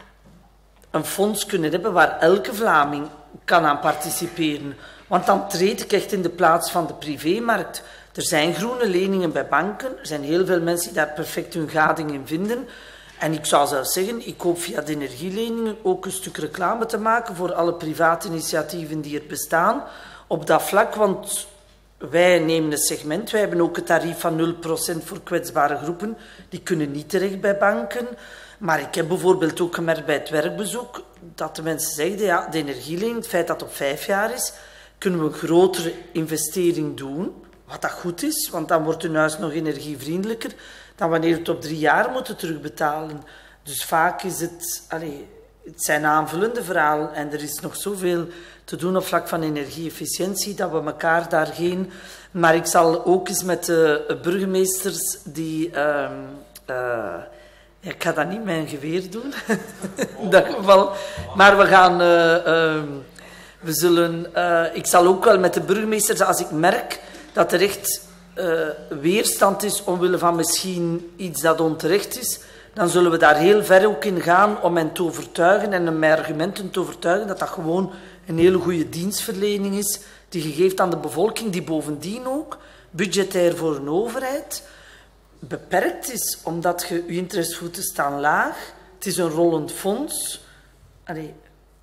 een fonds kunnen hebben waar elke Vlaming kan aan participeren. Want dan treed ik echt in de plaats van de privémarkt. Er zijn groene leningen bij banken. Er zijn heel veel mensen die daar perfect hun gading in vinden. En ik zou zelfs zeggen, ik hoop via de energieleningen ook een stuk reclame te maken voor alle private initiatieven die er bestaan op dat vlak, want wij nemen een segment, wij hebben ook het tarief van nul procent voor kwetsbare groepen, die kunnen niet terecht bij banken. Maar ik heb bijvoorbeeld ook gemerkt bij het werkbezoek dat de mensen zeggen, ja, de energielening, het feit dat het op vijf jaar is, kunnen we een grotere investering doen, wat dat goed is, want dan wordt hun huis nog energievriendelijker dan wanneer we het op drie jaar moeten terugbetalen. Dus vaak is het, allez, het zijn aanvullende verhalen en er is nog zoveel te doen op vlak van energie-efficiëntie dat we elkaar daar geen... Maar ik zal ook eens met de burgemeesters die... Uh, uh, ja, ik ga dat niet met een geweer doen, in dat geval. Maar we gaan... Uh, uh, we zullen... Uh, ik zal ook wel met de burgemeesters, als ik merk dat er echt uh, weerstand is omwille van misschien iets dat onterecht is, dan zullen we daar heel ver ook in gaan om hen te overtuigen en met argumenten te overtuigen dat dat gewoon een hele goede dienstverlening is die je geeft aan de bevolking, die bovendien ook budgetair voor een overheid beperkt is, omdat je, je interestvoeten staan laag. Het is een rollend fonds. Allee,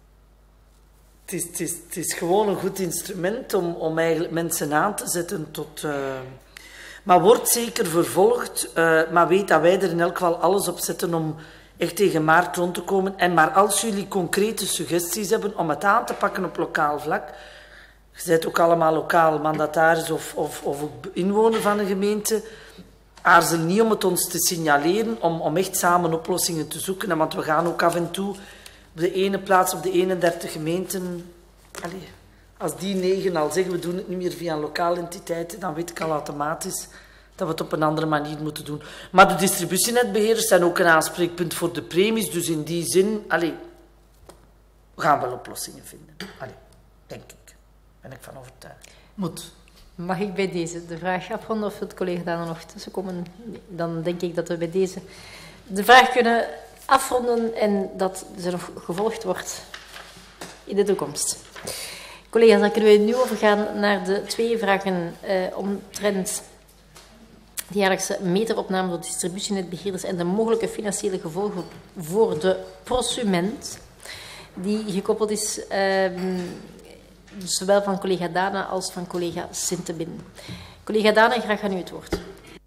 het, is, het, is, het is gewoon een goed instrument om, om eigenlijk mensen aan te zetten tot... Uh, maar wordt zeker vervolgd, uh, maar weet dat wij er in elk geval alles op zetten om echt tegen maart rond te komen. En maar als jullie concrete suggesties hebben om het aan te pakken op lokaal vlak, je bent ook allemaal lokaal mandataris of, of, of inwoner van een gemeente, aarzel niet om het ons te signaleren, om, om echt samen oplossingen te zoeken. Want we gaan ook af en toe op de ene plaats, op de eenendertig gemeenten, allez, als die negen al zeggen we doen het niet meer via een lokale entiteit, dan weet ik al automatisch dat we het op een andere manier moeten doen. Maar de distributienetbeheerders zijn ook een aanspreekpunt voor de premies, dus in die zin, allez, we gaan wel oplossingen vinden. Allez, denk ik. ben ik van overtuigd. Moet. Mag ik bij deze de vraag afronden of wil de collega daar nog tussenkomen? Nee, dan denk ik dat we bij deze de vraag kunnen afronden en dat ze nog gevolgd wordt in de toekomst. Collega's, dan kunnen we nu overgaan naar de twee vragen eh, omtrent de jaarlijkse meteropname door distributienetbeheerders en de mogelijke financiële gevolgen voor de prosument, die gekoppeld is eh, zowel van collega Dane als van collega Sintebin. Collega Dane, graag aan u het woord.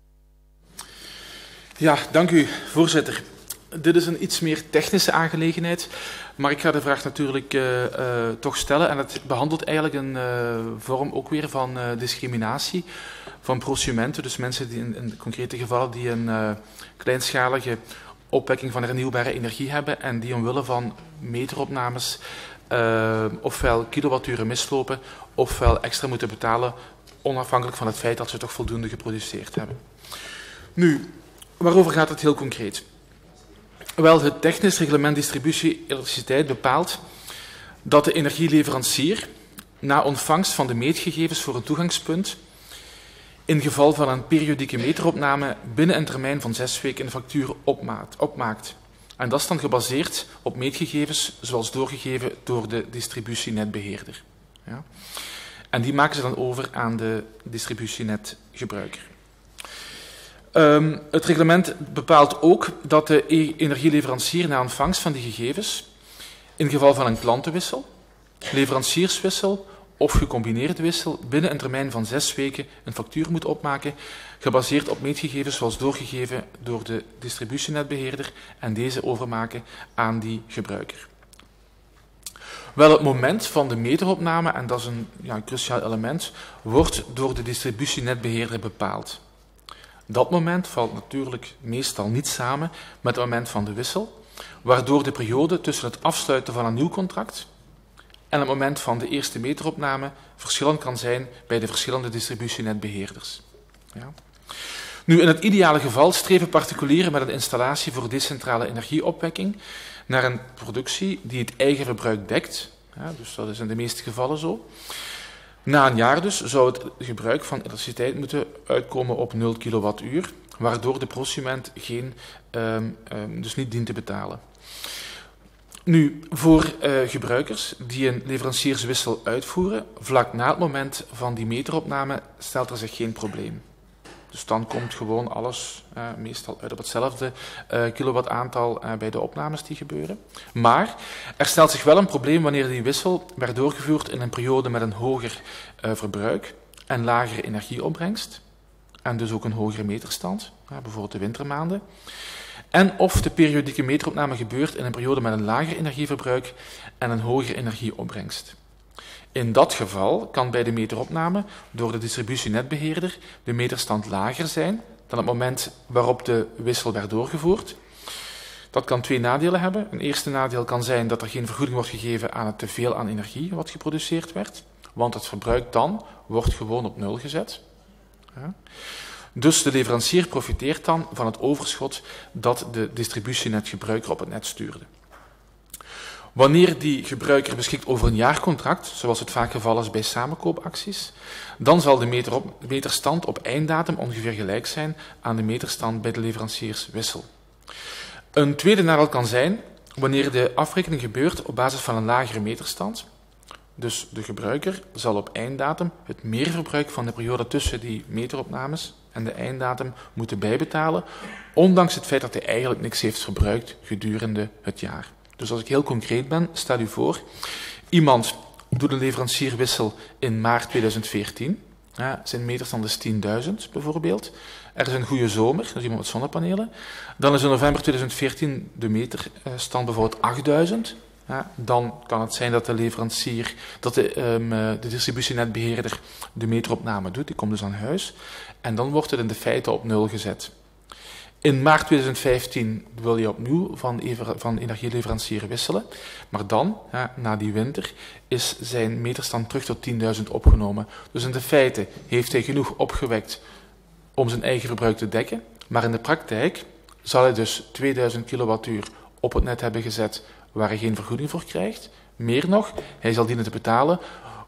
Ja, dank u, voorzitter. Dit is een iets meer technische aangelegenheid, maar ik ga de vraag natuurlijk uh, uh, toch stellen. En het behandelt eigenlijk een uh, vorm ook weer van uh, discriminatie van prosumenten. Dus mensen die in, in concrete gevallen die een uh, kleinschalige opwekking van hernieuwbare energie hebben en die omwille van meteropnames uh, ofwel kilowatturen mislopen ofwel extra moeten betalen, onafhankelijk van het feit dat ze toch voldoende geproduceerd hebben. Nu, waarover gaat het heel concreet? Wel, het technisch reglement distributie elektriciteit bepaalt dat de energieleverancier na ontvangst van de meetgegevens voor een toegangspunt in geval van een periodieke meteropname binnen een termijn van zes weken een factuur opmaakt. opmaakt. En dat is dan gebaseerd op meetgegevens zoals doorgegeven door de distributienetbeheerder. Ja. En die maken ze dan over aan de distributienetgebruiker. Um, het reglement bepaalt ook dat de energieleverancier na ontvangst van die gegevens in geval van een klantenwissel, leverancierswissel of gecombineerde wissel binnen een termijn van zes weken een factuur moet opmaken, gebaseerd op meetgegevens zoals doorgegeven door de distributienetbeheerder en deze overmaken aan die gebruiker. Wel, het moment van de meteropname, en dat is een, ja, een cruciaal element, wordt door de distributienetbeheerder bepaald. Dat moment valt natuurlijk meestal niet samen met het moment van de wissel, waardoor de periode tussen het afsluiten van een nieuw contract en het moment van de eerste meteropname verschillend kan zijn bij de verschillende distributienetbeheerders. Ja. Nu, in het ideale geval streven particulieren met een installatie voor decentrale energieopwekking naar een productie die het eigen verbruik dekt. Ja, dus dat is in de meeste gevallen zo. Na een jaar dus zou het gebruik van elektriciteit moeten uitkomen op nul kilowattuur, waardoor de prosument geen, um, um, dus niet dient te betalen. Nu, voor uh, gebruikers die een leverancierswissel uitvoeren, vlak na het moment van die meteropname stelt er zich geen probleem. Dus dan komt gewoon alles uh, meestal uit op hetzelfde uh, kilowataantal uh, bij de opnames die gebeuren. Maar er stelt zich wel een probleem wanneer die wissel werd doorgevoerd in een periode met een hoger uh, verbruik en lagere energieopbrengst. En dus ook een hogere meterstand, uh, bijvoorbeeld de wintermaanden. En of de periodieke meteropname gebeurt in een periode met een lager energieverbruik en een hogere energieopbrengst. In dat geval kan bij de meteropname door de distributienetbeheerder de meterstand lager zijn dan het moment waarop de wissel werd doorgevoerd. Dat kan twee nadelen hebben. Een eerste nadeel kan zijn dat er geen vergoeding wordt gegeven aan het teveel aan energie wat geproduceerd werd, want het verbruik dan wordt gewoon op nul gezet. Ja. Dus de leverancier profiteert dan van het overschot dat de distributienetgebruiker op het net stuurde. Wanneer die gebruiker beschikt over een jaarcontract, zoals het vaak geval is bij samenkoopacties, dan zal de meter op, meterstand op einddatum ongeveer gelijk zijn aan de meterstand bij de leverancierswissel. Een tweede nadeel kan zijn wanneer de afrekening gebeurt op basis van een lagere meterstand. Dus de gebruiker zal op einddatum het meerverbruik van de periode tussen die meteropnames en de einddatum moeten bijbetalen, ondanks het feit dat hij eigenlijk niks heeft verbruikt gedurende het jaar. Dus als ik heel concreet ben, stel u voor, iemand doet een leverancierwissel in maart tweeduizend veertien. Ja, zijn meterstand is tienduizend bijvoorbeeld. Er is een goede zomer, dus iemand met zonnepanelen. Dan is in november tweeduizend veertien de meterstand bijvoorbeeld achtduizend. Ja, dan kan het zijn dat de leverancier, dat de, um, de distributienetbeheerder de meteropname doet. Die komt dus aan huis. En dan wordt het in de feite op nul gezet. In maart tweeduizend vijftien wil je opnieuw van, van energieleverancier wisselen. Maar dan, ja, na die winter, is zijn meterstand terug tot tienduizend opgenomen. Dus in de feite heeft hij genoeg opgewekt om zijn eigen verbruik te dekken. Maar in de praktijk zal hij dus tweeduizend kilowattuur op het net hebben gezet waar hij geen vergoeding voor krijgt. Meer nog, hij zal dienen te betalen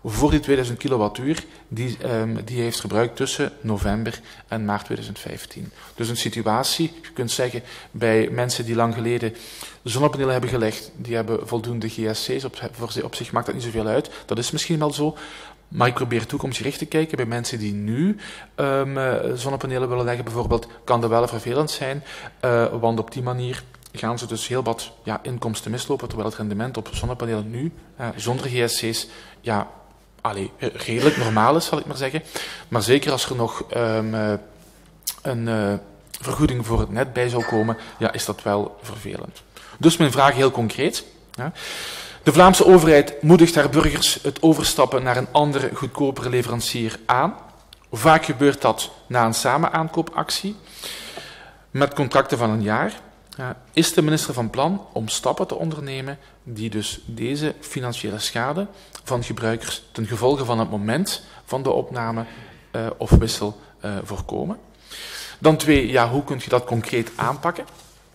voor die tweeduizend kilowattuur die, um, die hij heeft gebruikt tussen november en maart tweeduizend vijftien. Dus een situatie, je kunt zeggen, bij mensen die lang geleden zonnepanelen hebben gelegd, die hebben voldoende G S C's, op, voor, op zich maakt dat niet zoveel uit. Dat is misschien wel zo. Maar ik probeer toekomstgericht te kijken bij mensen die nu um, zonnepanelen willen leggen, bijvoorbeeld, kan dat wel vervelend zijn, uh, want op die manier gaan ze dus heel wat ja, inkomsten mislopen, terwijl het rendement op zonnepanelen nu, uh, zonder G S C's, ja, allee, redelijk normaal is, zal ik maar zeggen. Maar zeker als er nog um, uh, een uh, vergoeding voor het net bij zou komen, ja, is dat wel vervelend. Dus mijn vraag heel concreet. Ja. De Vlaamse overheid moedigt haar burgers het overstappen naar een andere, goedkopere leverancier aan. Vaak gebeurt dat na een samenaankoopactie met contracten van een jaar. Ja, is de minister van plan om stappen te ondernemen die dus deze financiële schade van gebruikers ten gevolge van het moment van de opname uh, of wissel uh, voorkomen? Dan twee, ja, hoe kun je dat concreet aanpakken?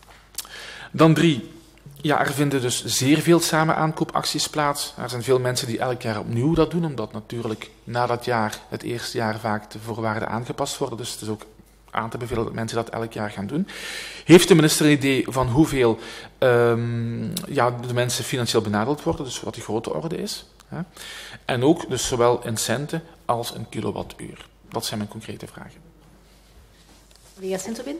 Dan drie, ja, er vinden dus zeer veel samenaankoopacties plaats. Er zijn veel mensen die elk jaar opnieuw dat doen, omdat natuurlijk na dat jaar, het eerste jaar, vaak de voorwaarden aangepast worden. Dus het is ook aan te bevelen dat mensen dat elk jaar gaan doen. Heeft de minister een idee van hoeveel um, ja, de mensen financieel benadeeld worden, dus wat die grote orde is? Ja. En ook dus zowel in centen als in kilowattuur. Dat zijn mijn concrete vragen. Collega Sint-Aubin.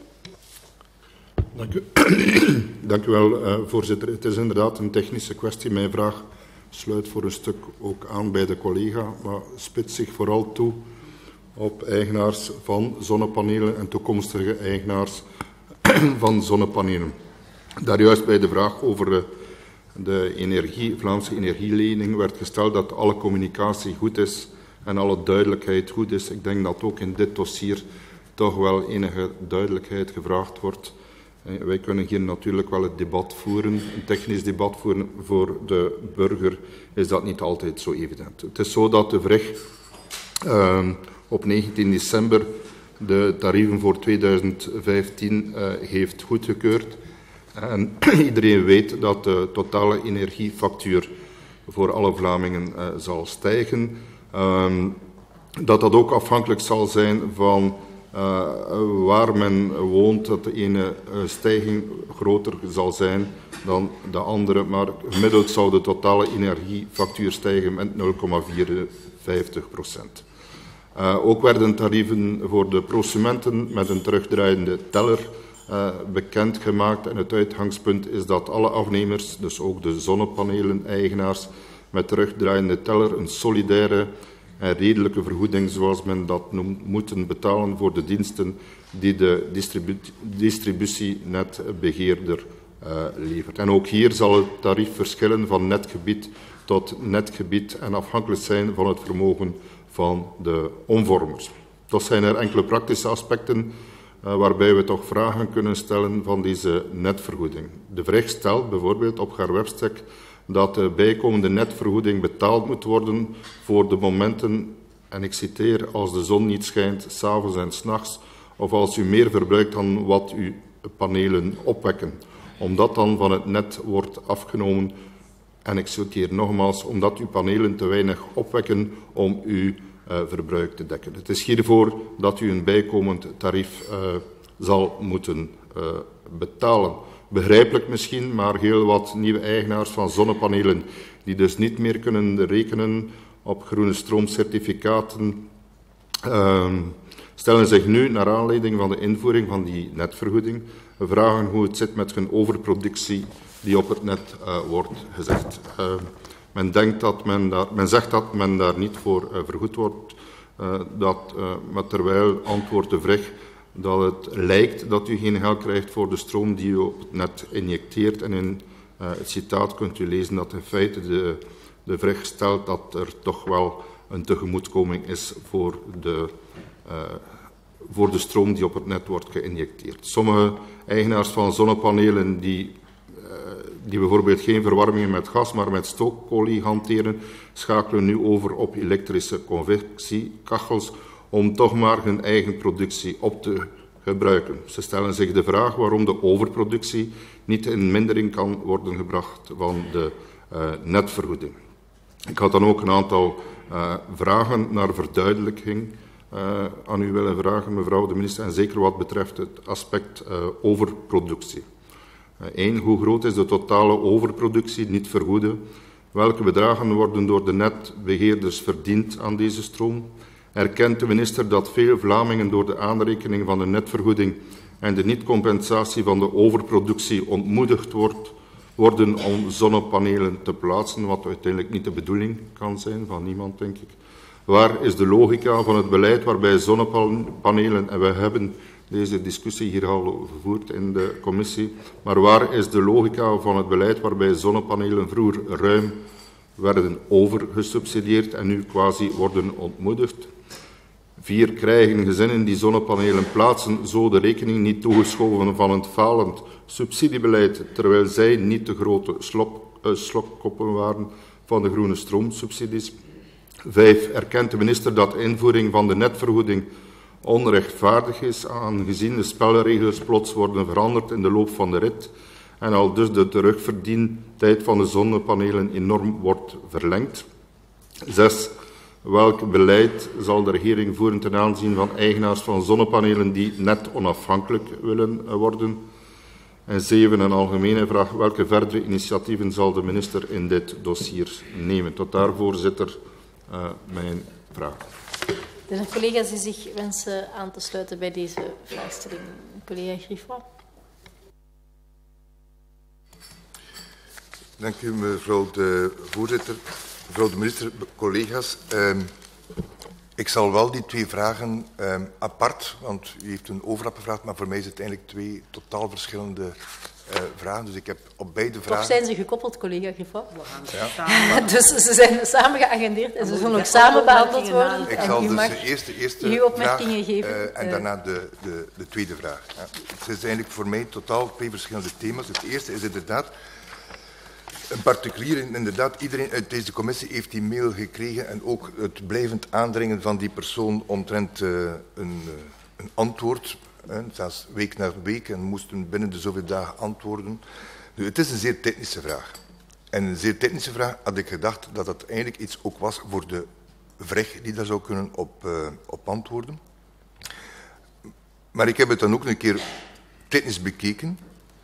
Dank u. Dank u wel, uh, voorzitter. Het is inderdaad een technische kwestie. Mijn vraag sluit voor een stuk ook aan bij de collega, maar spitst zich vooral toe op eigenaars van zonnepanelen en toekomstige eigenaars van zonnepanelen. Daar juist bij de vraag over de energie, Vlaamse energielening werd gesteld dat alle communicatie goed is en alle duidelijkheid goed is. Ik denk dat ook in dit dossier toch wel enige duidelijkheid gevraagd wordt. Wij kunnen hier natuurlijk wel het debat voeren, een technisch debat voeren. Voor de burger is dat niet altijd zo evident. Het is zo dat de V R E G uh, op negentien december de tarieven voor tweeduizend vijftien uh, heeft goedgekeurd. En iedereen weet dat de totale energiefactuur voor alle Vlamingen uh, zal stijgen. Uh, dat dat ook afhankelijk zal zijn van uh, waar men woont, dat de ene uh, stijging groter zal zijn dan de andere. Maar gemiddeld zou de totale energiefactuur stijgen met nul komma vierenvijftig procent. Uh, ook werden tarieven voor de prosumenten met een terugdraaiende teller uh, bekendgemaakt. En het uitgangspunt is dat alle afnemers, dus ook de zonnepanelen-eigenaars, met terugdraaiende teller een solidaire en redelijke vergoeding, zoals men dat noemt, moeten betalen voor de diensten die de distribu distributienetbeheerder uh, levert. En ook hier zal het tarief verschillen van netgebied tot netgebied en afhankelijk zijn van het vermogen van de omvormers. Dat zijn er enkele praktische aspecten uh, waarbij we toch vragen kunnen stellen van deze netvergoeding. De V R E G stelt bijvoorbeeld op haar webstek dat de bijkomende netvergoeding betaald moet worden voor de momenten, en ik citeer, als de zon niet schijnt, 's avonds en 's nachts, of als u meer verbruikt dan wat uw panelen opwekken. Omdat dan van het net wordt afgenomen, en ik citeer nogmaals, omdat uw panelen te weinig opwekken om uw uh, verbruik te dekken. Het is hiervoor dat u een bijkomend tarief uh, zal moeten uh, betalen. Begrijpelijk misschien, maar heel wat nieuwe eigenaars van zonnepanelen die dus niet meer kunnen rekenen op groene stroomcertificaten, uh, stellen zich nu, naar aanleiding van de invoering van die netvergoeding, vragen hoe het zit met hun overproductie die op het net uh, wordt gezegd. Uh, men, denkt dat men, daar, men zegt dat men daar niet voor uh, vergoed wordt, uh, dat, uh, maar terwijl antwoordt de V R E G dat het lijkt dat u geen geld krijgt voor de stroom die u op het net injecteert. En in uh, het citaat kunt u lezen dat in feite de, de V R E G stelt dat er toch wel een tegemoetkoming is voor de, uh, voor de stroom die op het net wordt geïnjecteerd. Sommige eigenaars van zonnepanelen die, uh, die bijvoorbeeld geen verwarming met gas, maar met stookolie hanteren, schakelen nu over op elektrische convectiekachels om toch maar hun eigen productie op te gebruiken. Ze stellen zich de vraag waarom de overproductie niet in mindering kan worden gebracht van de uh, netvergoeding. Ik had dan ook een aantal uh, vragen naar verduidelijking uh, aan u willen vragen, mevrouw de minister, en zeker wat betreft het aspect uh, overproductie. Eén, uh, hoe groot is de totale overproductie, niet vergoeden? Welke bedragen worden door de netbeheerders verdiend aan deze stroom? Erkent de minister dat veel Vlamingen door de aanrekening van de netvergoeding en de niet-compensatie van de overproductie ontmoedigd wordt, worden om zonnepanelen te plaatsen, wat uiteindelijk niet de bedoeling kan zijn van niemand, denk ik. Waar is de logica van het beleid waarbij zonnepanelen, en we hebben deze discussie hier al gevoerd in de commissie, maar waar is de logica van het beleid waarbij zonnepanelen vroeger ruim werden overgesubsidieerd en nu quasi worden ontmoedigd? Vier, krijgen gezinnen die zonnepanelen plaatsen zo de rekening niet toegeschoven van het falend subsidiebeleid, terwijl zij niet de grote slok, uh, slokkoppen waren van de groene stroomsubsidies? Vijf, erkent de minister dat de invoering van de netvergoeding onrechtvaardig is, aangezien de spelregels plots worden veranderd in de loop van de rit en al dus de terugverdientijd van de zonnepanelen enorm wordt verlengd? Zes, welk beleid zal de regering voeren ten aanzien van eigenaars van zonnepanelen die net onafhankelijk willen worden? En zeven, een algemene vraag, welke verdere initiatieven zal de minister in dit dossier nemen? Tot daar, voorzitter, uh, mijn vraag. Zijn er collega's die zich wensen aan te sluiten bij deze vraagstelling? Collega Griffwa. Dank u, mevrouw de voorzitter. Mevrouw de minister, collega's. Uh, ik zal wel die twee vragen uh, apart, want u heeft een overlap gevraagd, maar voor mij is het eigenlijk twee totaal verschillende uh, vragen. Dus ik heb op beide vragen... Toch zijn ze gekoppeld, collega Griffwa. Ja. Dus ze zijn samen geagendeerd en ze zullen ook samen behandeld worden. Ik zal dus de eerste, eerste uw opmerkingen vraag geven. Uh, en uh, daarna de, de, de tweede vraag. Ja. Het is eigenlijk voor mij totaal twee verschillende thema's. Het eerste is inderdaad... Een particulier, inderdaad, iedereen uit deze commissie heeft die mail gekregen en ook het blijvend aandringen van die persoon omtrent uh, een, uh, een antwoord, hè, zelfs week na week, en moesten binnen de zoveel dagen antwoorden. Nu, het is een zeer technische vraag. En een zeer technische vraag had ik gedacht dat dat eigenlijk iets ook was voor de V R E G die daar zou kunnen op, uh, op antwoorden. Maar ik heb het dan ook een keer technisch bekeken.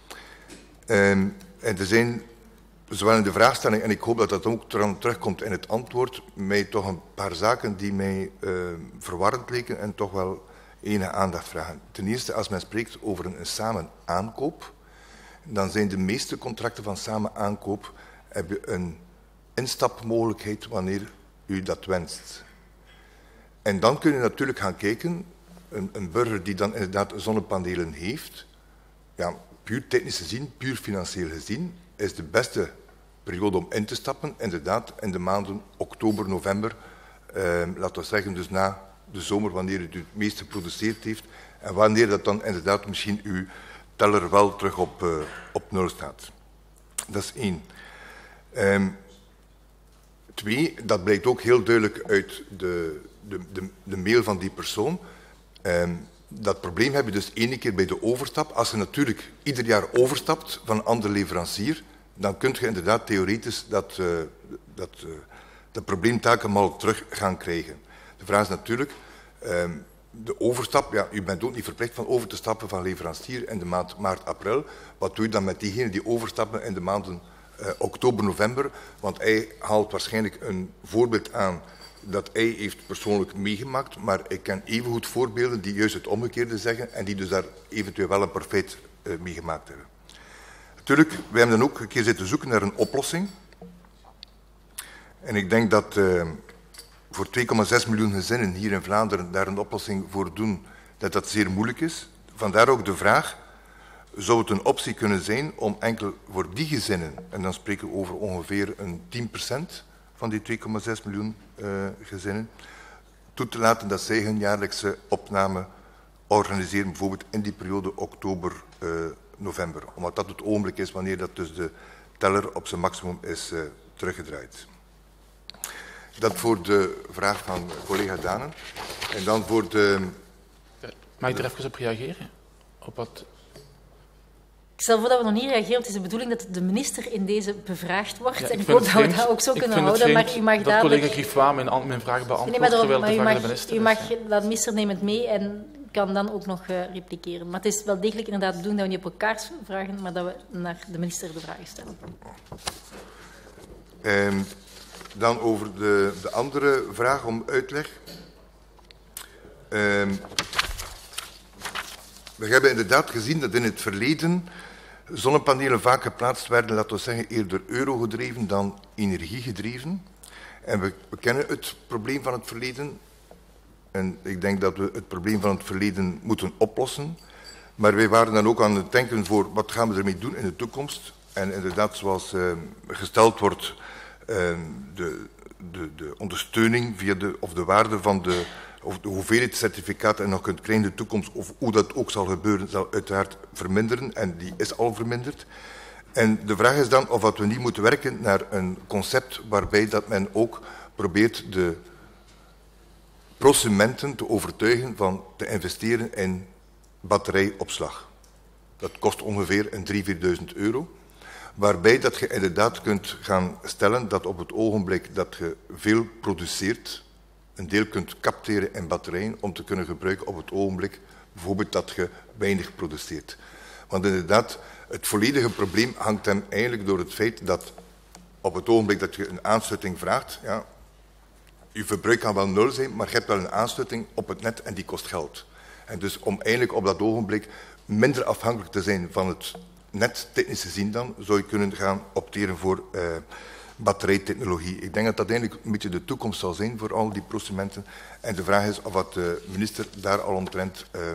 Um, en er zijn... Zowel in de vraagstelling, en ik hoop dat dat ook terugkomt in het antwoord, mij toch een paar zaken die mij uh, verwarrend leken en toch wel enige aandacht vragen. Ten eerste, als men spreekt over een, een samen aankoop, dan zijn de meeste contracten van samen aankoop hebben een instapmogelijkheid wanneer u dat wenst. En dan kun je natuurlijk gaan kijken, een, een burger die dan inderdaad zonnepanelen heeft, ja, puur technisch gezien, puur financieel gezien, is de beste periode om in te stappen, inderdaad, in de maanden oktober, november, eh, laten we zeggen, dus na de zomer, wanneer het u het meest geproduceerd heeft, en wanneer dat dan inderdaad misschien uw teller wel terug op, uh, op nul staat. Dat is één. Um, twee, dat blijkt ook heel duidelijk uit de, de, de, de mail van die persoon. Um, dat probleem heb je dus één keer bij de overstap. Als je natuurlijk ieder jaar overstapt van een andere leverancier, dan kun je inderdaad theoretisch dat, uh, dat, uh, dat probleem telkens terug gaan krijgen. De vraag is natuurlijk, um, de overstap, ja, u bent ook niet verplicht van over te stappen van leverancier in de maand maart, april. Wat doe je dan met diegenen die overstappen in de maanden uh, oktober, november? Want hij haalt waarschijnlijk een voorbeeld aan dat hij heeft persoonlijk meegemaakt, maar ik ken evengoed voorbeelden die juist het omgekeerde zeggen en die dus daar eventueel wel een profijt uh, meegemaakt hebben. Natuurlijk, wij hebben dan ook een keer zitten zoeken naar een oplossing. En ik denk dat uh, voor twee komma zes miljoen gezinnen hier in Vlaanderen daar een oplossing voor doen, dat dat zeer moeilijk is. Vandaar ook de vraag, zou het een optie kunnen zijn om enkel voor die gezinnen, en dan spreken we over ongeveer een tien procent van die twee komma zes miljoen uh, gezinnen, toe te laten dat zij hun jaarlijkse opname organiseren, bijvoorbeeld in die periode oktober, uh, november. Omdat dat het ogenblik is wanneer dat dus de teller op zijn maximum is uh, teruggedraaid. Dat voor de vraag van collega Danen. En dan voor de... Mag ik er even op reageren? Op wat... Ik stel voor dat we nog niet reageren, want het is de bedoeling dat de minister in deze bevraagd wordt. Ja, en ik ik hoop vind dat het we dat ook zo ik kunnen vind het houden. Maar vreemd u mag dat dadelijk... collega Griffois mijn, mijn vraag beantwoordt, Nee, maar daarom, terwijl maar de u vraag mag, aan de minister u is. mag, dat minister neemt het mee en kan dan ook nog uh, repliceren. Maar het is wel degelijk inderdaad de bedoeling dat we niet op elkaar vragen, maar dat we naar de minister de vragen stellen. Um, dan over de, de andere vraag om uitleg. Um, we hebben inderdaad gezien dat in het verleden zonnepanelen vaak geplaatst werden, laten we zeggen, eerder eurogedreven dan energiegedreven. En we, we kennen het probleem van het verleden. En ik denk dat we het probleem van het verleden moeten oplossen. Maar wij waren dan ook aan het denken voor wat gaan we ermee doen in de toekomst. En inderdaad, zoals uh, gesteld wordt, uh, de, de, de ondersteuning via de, of de waarde van de, of de hoeveelheid certificaten en nog kunt krijgen in de toekomst, of hoe dat ook zal gebeuren, zal uiteraard verminderen. En die is al verminderd. En de vraag is dan of dat we niet moeten werken naar een concept waarbij dat men ook probeert de prosumenten te overtuigen van te investeren in batterijopslag. Dat kost ongeveer een drieduizend, vierduizend euro. Waarbij dat je inderdaad kunt gaan stellen dat op het ogenblik dat je veel produceert, een deel kunt capteren in batterijen om te kunnen gebruiken op het ogenblik bijvoorbeeld dat je weinig produceert. Want inderdaad, het volledige probleem hangt hem eigenlijk door het feit dat op het ogenblik dat je een aansluiting vraagt, ja, je verbruik kan wel nul zijn, maar je hebt wel een aansluiting op het net en die kost geld. En dus om eigenlijk op dat ogenblik minder afhankelijk te zijn van het net, technisch gezien dan, zou je kunnen gaan opteren voor uh, batterijtechnologie. Ik denk dat dat eigenlijk een beetje de toekomst zal zijn voor al die prosumenten. En de vraag is of wat de minister daar al omtrent uh,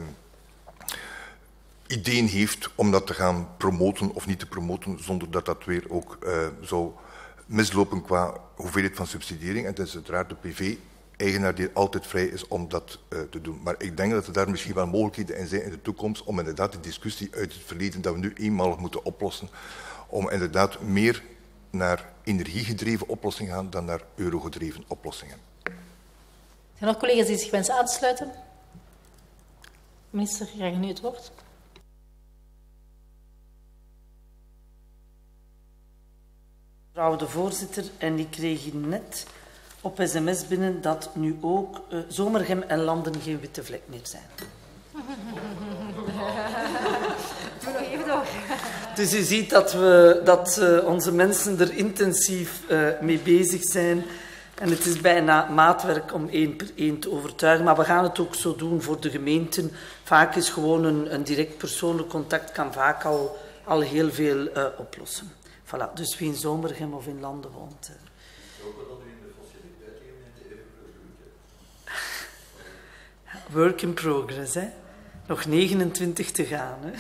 ideeën heeft om dat te gaan promoten of niet te promoten, zonder dat dat weer ook uh, zou mislopen qua hoeveelheid van subsidiëring. En het is uiteraard de privé-eigenaar die altijd vrij is om dat uh, te doen. Maar ik denk dat er daar misschien wel mogelijkheden in zijn in de toekomst om inderdaad de discussie uit het verleden dat we nu eenmalig moeten oplossen, om inderdaad meer naar energiegedreven oplossingen gaan dan naar eurogedreven oplossingen. Zijn er nog collega's die zich wensen aan te sluiten? Minister, graag nu het woord. Mevrouw de voorzitter, en ik kreeg hier net op sms binnen dat nu ook uh, Zomergem en Landen geen witte vlek meer zijn. Doe nog even door. Dus u ziet dat, we, dat uh, onze mensen er intensief uh, mee bezig zijn. En het is bijna maatwerk om één per één te overtuigen. Maar we gaan het ook zo doen voor de gemeenten. Vaak is gewoon een, een direct persoonlijk contact kan vaak al, al heel veel uh, oplossen. Voilà, dus wie in Zomergem of in Landen woont. Uh. Work in progress, hè. Nog negenentwintig te gaan, hè.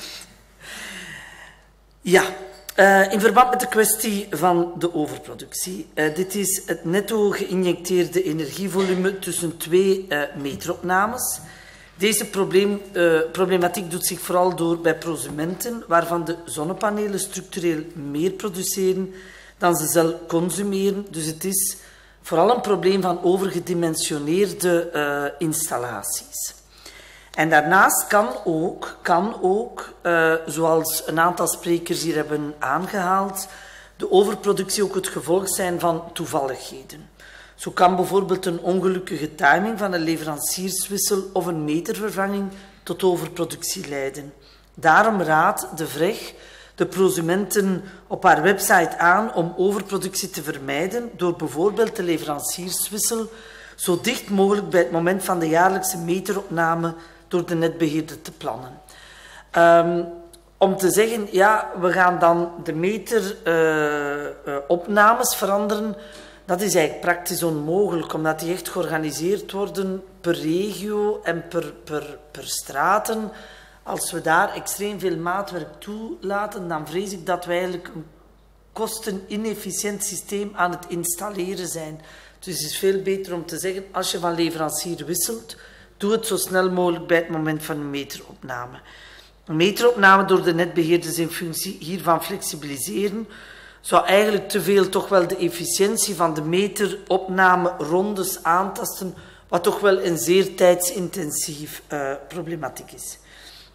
Ja, uh, in verband met de kwestie van de overproductie. Uh, dit is het netto geïnjecteerde energievolume tussen twee uh, meteropnames. Deze probleem, uh, problematiek doet zich vooral door bij prosumenten, waarvan de zonnepanelen structureel meer produceren dan ze zelf consumeren. Dus het is vooral een probleem van overgedimensioneerde uh, installaties. En daarnaast kan ook, kan ook uh, zoals een aantal sprekers hier hebben aangehaald, de overproductie ook het gevolg zijn van toevalligheden. Zo kan bijvoorbeeld een ongelukkige timing van een leverancierswissel of een metervervanging tot overproductie leiden. Daarom raadt de V R E G de prosumenten op haar website aan om overproductie te vermijden door bijvoorbeeld de leverancierswissel zo dicht mogelijk bij het moment van de jaarlijkse meteropname door de netbeheerder te plannen. Um, om te zeggen, ja, we gaan dan de meteropnames uh, uh, veranderen, dat is eigenlijk praktisch onmogelijk, omdat die echt georganiseerd worden per regio en per, per, per straten. Als we daar extreem veel maatwerk toelaten, dan vrees ik dat we eigenlijk een kosteninefficiënt systeem aan het installeren zijn. Dus het is veel beter om te zeggen, als je van leverancier wisselt, doe het zo snel mogelijk bij het moment van een meteropname. Een meteropname door de netbeheerders in functie hiervan flexibiliseren, zou eigenlijk te veel toch wel de efficiëntie van de meteropname rondes aantasten, wat toch wel een zeer tijdsintensief uh, problematiek is.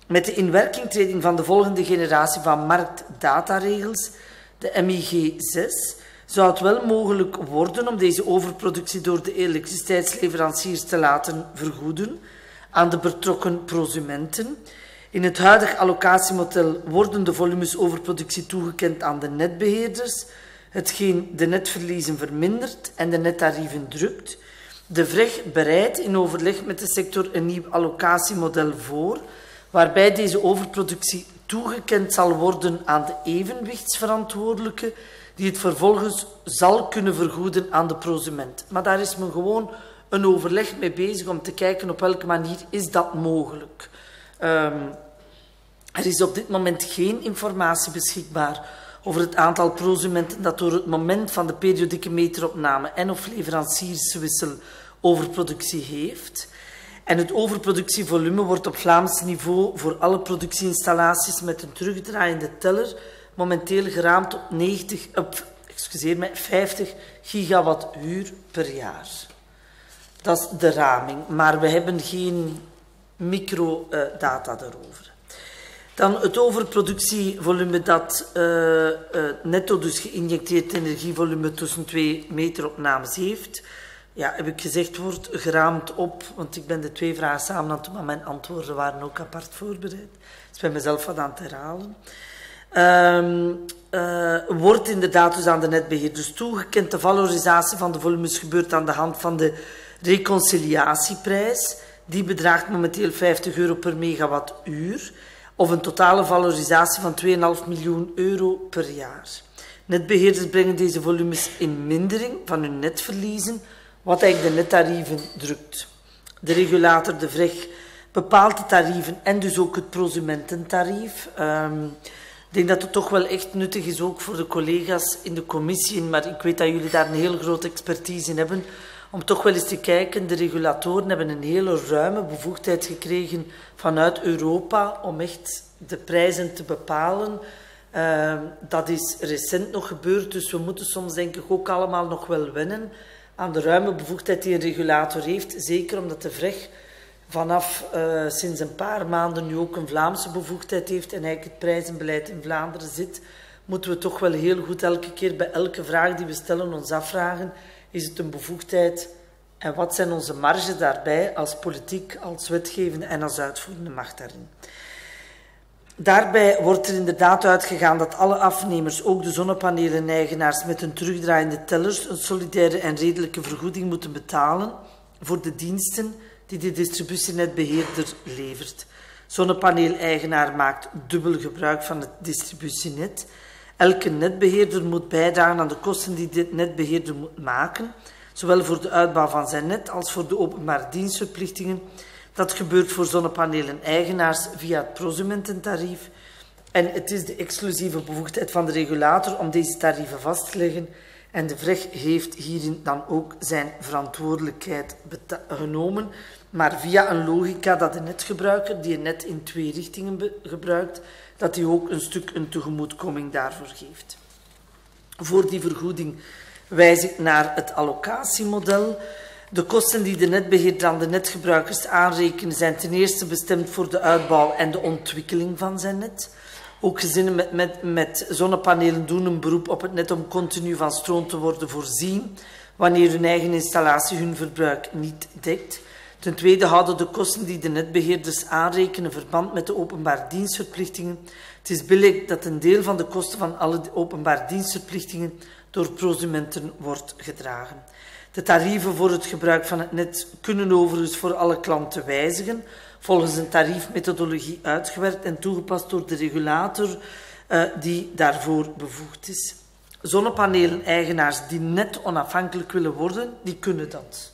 Met de inwerkingtreding van de volgende generatie van marktdataregels, de M I G zes, zou het wel mogelijk worden om deze overproductie door de elektriciteitsleveranciers te laten vergoeden aan de betrokken prosumenten. In het huidige allocatiemodel worden de volumes overproductie toegekend aan de netbeheerders, hetgeen de netverliezen vermindert en de nettarieven drukt. De V R E G bereidt in overleg met de sector een nieuw allocatiemodel voor, waarbij deze overproductie toegekend zal worden aan de evenwichtsverantwoordelijke, die het vervolgens zal kunnen vergoeden aan de prosument. Maar daar is men gewoon een overleg mee bezig om te kijken op welke manier is dat mogelijk. Um, er is op dit moment geen informatie beschikbaar over het aantal prosumenten dat door het moment van de periodieke meteropname en of leverancierswissel overproductie heeft. En het overproductievolume wordt op Vlaams niveau voor alle productieinstallaties met een terugdraaiende teller momenteel geraamd op, negentig, op excuseer mij, vijftig gigawattuur per jaar. Dat is de raming, maar we hebben geen microdata uh, daarover. Dan het overproductievolume dat uh, uh, netto dus geïnjecteerd energievolume tussen twee meteropnames heeft. Ja, heb ik gezegd, wordt geraamd op, want ik ben de twee vragen samen aan het doen, maar mijn antwoorden waren ook apart voorbereid. Dus ik ben mezelf wat aan het herhalen. Um, uh, wordt inderdaad dus aan de netbeheerders toegekend. De valorisatie van de volumes gebeurt aan de hand van de reconciliatieprijs. Die bedraagt momenteel vijftig euro per megawattuur, of een totale valorisatie van twee komma vijf miljoen euro per jaar. Netbeheerders brengen deze volumes in mindering van hun netverliezen, wat eigenlijk de nettarieven drukt. De regulator, de V R E G, bepaalt de tarieven en dus ook het prosumententarief. Um, ik denk dat het toch wel echt nuttig is, ook voor de collega's in de commissie, maar ik weet dat jullie daar een heel grote expertise in hebben, om toch wel eens te kijken. De regulatoren hebben een hele ruime bevoegdheid gekregen vanuit Europa om echt de prijzen te bepalen. Uh, dat is recent nog gebeurd, dus we moeten soms denk ik ook allemaal nog wel wennen aan de ruime bevoegdheid die een regulator heeft. Zeker omdat de V R E G vanaf uh, sinds een paar maanden nu ook een Vlaamse bevoegdheid heeft en eigenlijk het prijzenbeleid in Vlaanderen zit, moeten we toch wel heel goed elke keer bij elke vraag die we stellen ons afvragen, is het een bevoegdheid en wat zijn onze marges daarbij als politiek, als wetgevende en als uitvoerende macht daarin. Daarbij wordt er inderdaad uitgegaan dat alle afnemers, ook de zonnepanelen-eigenaars met een terugdraaiende tellers, een solidaire en redelijke vergoeding moeten betalen voor de diensten die de distributienetbeheerder levert. Zonnepaneel-eigenaar maakt dubbel gebruik van het distributienet. Elke netbeheerder moet bijdragen aan de kosten die de netbeheerder moet maken, zowel voor de uitbouw van zijn net als voor de openbare dienstverplichtingen. Dat gebeurt voor zonnepanelen-eigenaars via het prosumententarief. En het is de exclusieve bevoegdheid van de regulator om deze tarieven vast te leggen. En de V R E G heeft hierin dan ook zijn verantwoordelijkheid genomen, maar via een logica dat de netgebruiker, die een net in twee richtingen gebruikt, dat hij ook een stuk een tegemoetkoming daarvoor geeft. Voor die vergoeding wijs ik naar het allocatiemodel. De kosten die de netbeheerder aan de netgebruikers aanrekenen zijn ten eerste bestemd voor de uitbouw en de ontwikkeling van zijn net. Ook gezinnen met, met, met zonnepanelen doen een beroep op het net om continu van stroom te worden voorzien, wanneer hun eigen installatie hun verbruik niet dekt. Ten tweede houden de kosten die de netbeheerders aanrekenen verband met de openbare dienstverplichtingen. Het is billig dat een deel van de kosten van alle openbare dienstverplichtingen door prosumenten wordt gedragen. De tarieven voor het gebruik van het net kunnen overigens voor alle klanten wijzigen, volgens een tariefmethodologie uitgewerkt en toegepast door de regulator uh, die daarvoor bevoegd is. Zonnepanelen-eigenaars die net onafhankelijk willen worden, die kunnen dat.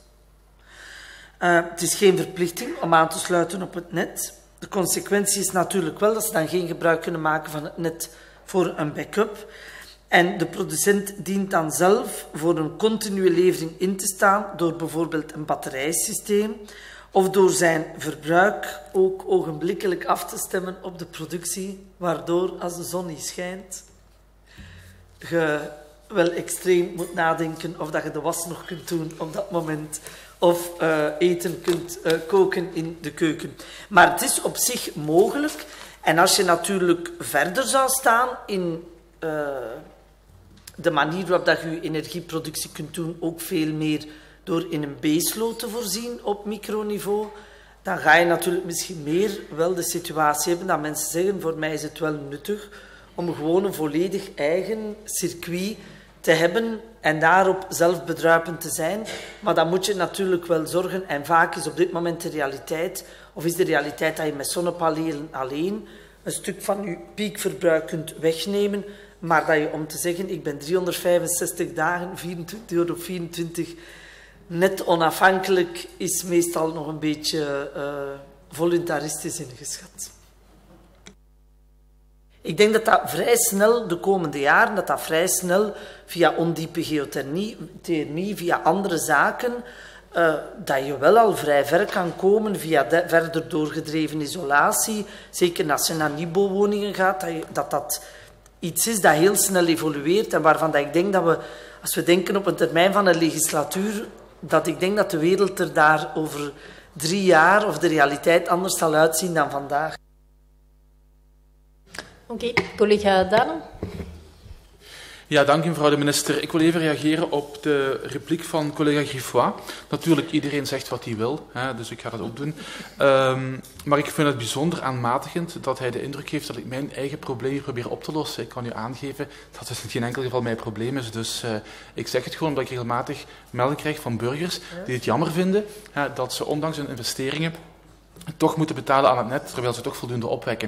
Uh, het is geen verplichting om aan te sluiten op het net. De consequentie is natuurlijk wel dat ze dan geen gebruik kunnen maken van het net voor een backup. En de producent dient dan zelf voor een continue levering in te staan door bijvoorbeeld een batterijsysteem of door zijn verbruik ook ogenblikkelijk af te stemmen op de productie, waardoor als de zon niet schijnt, je wel extreem moet nadenken of dat je de was nog kunt doen op dat moment, of uh, eten kunt uh, koken in de keuken. Maar het is op zich mogelijk. En als je natuurlijk verder zou staan in uh, de manier waarop dat je je energieproductie kunt doen, ook veel meer door in een baseload te voorzien op microniveau, dan ga je natuurlijk misschien meer wel de situatie hebben dat mensen zeggen, voor mij is het wel nuttig om gewoon een volledig eigen circuit te hebben en daarop zelfbedruipend te zijn. Maar dan moet je natuurlijk wel zorgen, en vaak is op dit moment de realiteit, of is de realiteit dat je met zonnepanelen alleen een stuk van je piekverbruik kunt wegnemen, maar dat je, om te zeggen, ik ben driehonderdvijfenzestig dagen, vierentwintig uur op vierentwintig, net onafhankelijk, is meestal nog een beetje uh, voluntaristisch ingeschat. Ik denk dat dat vrij snel, de komende jaren, dat dat vrij snel via ondiepe geothermie, thermie, via andere zaken, uh, dat je wel al vrij ver kan komen via de, verder doorgedreven isolatie. Zeker als je naar nieuwbouwwoningen gaat, dat, je, dat dat iets is dat heel snel evolueert en waarvan dat ik denk dat we, als we denken op een termijn van een legislatuur, dat ik denk dat de wereld er daar over drie jaar of de realiteit anders zal uitzien dan vandaag. Oké, okay. Collega Danen. Ja, dank u mevrouw de minister. Ik wil even reageren op de repliek van collega Griffois. Natuurlijk, iedereen zegt wat hij wil, hè, dus ik ga dat ook doen. Um, maar ik vind het bijzonder aanmatigend dat hij de indruk heeft dat ik mijn eigen probleem probeer op te lossen. Ik kan u aangeven dat het in geen enkel geval mijn probleem is. Dus uh, ik zeg het gewoon omdat ik regelmatig melding krijg van burgers die het jammer vinden hè, dat ze ondanks hun investeringen toch moeten betalen aan het net, terwijl ze toch voldoende opwekken.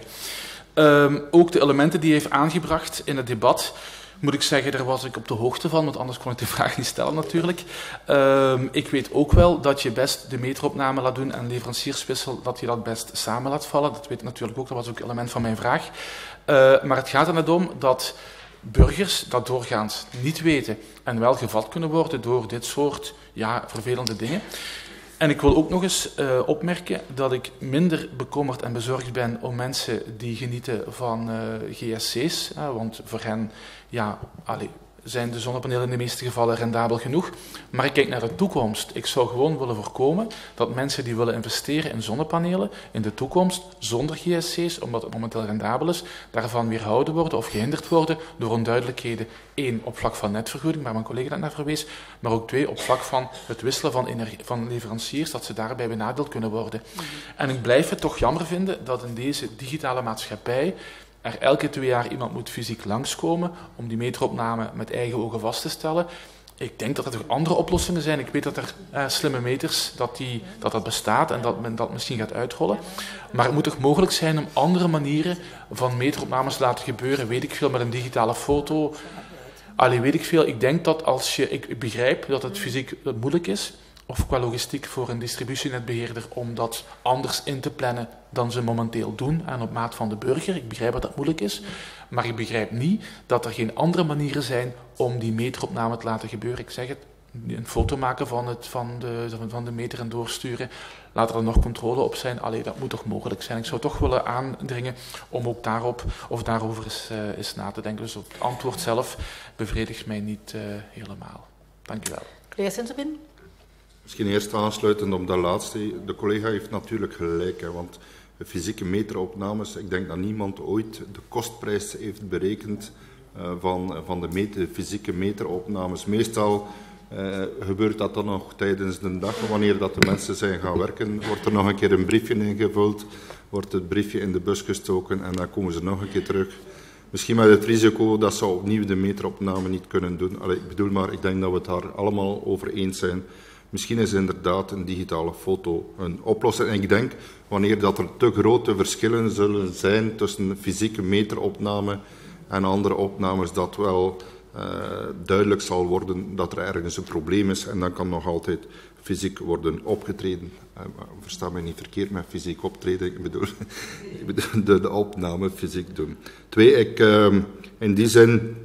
Um, ook de elementen die hij heeft aangebracht in het debat, moet ik zeggen, daar was ik op de hoogte van, want anders kon ik de vraag niet stellen natuurlijk. Um, ik weet ook wel dat je best de meteropname laat doen en leverancierswissel, dat je dat best samen laat vallen. Dat weet ik natuurlijk ook, dat was ook een element van mijn vraag. Uh, maar het gaat er net om dat burgers dat doorgaans niet weten en wel gevat kunnen worden door dit soort ja, vervelende dingen. En ik wil ook nog eens uh, opmerken dat ik minder bekommerd en bezorgd ben om mensen die genieten van uh, G S C's. Uh, want voor hen ja, allez, zijn de zonnepanelen in de meeste gevallen rendabel genoeg. Maar ik kijk naar de toekomst. Ik zou gewoon willen voorkomen dat mensen die willen investeren in zonnepanelen in de toekomst zonder G S C's, omdat het momenteel rendabel is, daarvan weerhouden worden of gehinderd worden door onduidelijkheden. Eén, op vlak van netvergoeding, waar mijn collega net naar verwees, maar ook twee, op vlak van het wisselen van, energie, van leveranciers, dat ze daarbij benadeeld kunnen worden. Mm-hmm. En ik blijf het toch jammer vinden dat in deze digitale maatschappij er elke twee jaar iemand moet fysiek langskomen om die meteropname met eigen ogen vast te stellen. Ik denk dat er andere oplossingen zijn. Ik weet dat er eh, slimme meters, dat, die, dat dat bestaat en dat men dat misschien gaat uitrollen. Maar het moet toch mogelijk zijn om andere manieren van meteropnames te laten gebeuren. Weet ik veel, met een digitale foto. Allee, weet ik veel. Ik denk dat als je... Ik begrijp dat het fysiek moeilijk is, of qua logistiek voor een distributienetbeheerder, om dat anders in te plannen dan ze momenteel doen en op maat van de burger. Ik begrijp dat dat moeilijk is, maar ik begrijp niet dat er geen andere manieren zijn om die meteropname te laten gebeuren. Ik zeg het, een foto maken van, het, van, de, van de meter en doorsturen, laat er dan nog controle op zijn. Allee, dat moet toch mogelijk zijn. Ik zou toch willen aandringen om ook daarop of daarover eens, uh, eens na te denken. Dus het antwoord zelf bevredigt mij niet uh, helemaal. Dank u wel. Collega Sinterbin? Misschien eerst aansluitend op dat laatste. De collega heeft natuurlijk gelijk, hè, want fysieke meteropnames, ik denk dat niemand ooit de kostprijs heeft berekend uh, van, van de meter, fysieke meteropnames. Meestal uh, gebeurt dat dan nog tijdens de dag, wanneer dat de mensen zijn gaan werken, wordt er nog een keer een briefje ingevuld, wordt het briefje in de bus gestoken en dan komen ze nog een keer terug. Misschien met het risico dat ze opnieuw de meteropname niet kunnen doen. Allee, ik bedoel maar, ik denk dat we het daar allemaal over eens zijn. Misschien is inderdaad een digitale foto een oplossing. En ik denk, wanneer dat er te grote verschillen zullen zijn tussen fysieke meteropname en andere opnames, dat wel uh, duidelijk zal worden dat er ergens een probleem is. En dan kan nog altijd fysiek worden opgetreden. Uh, versta mij niet verkeerd met fysiek optreden. Ik bedoel, ik bedoel de, de opname fysiek doen. Twee, ik, uh, in die zin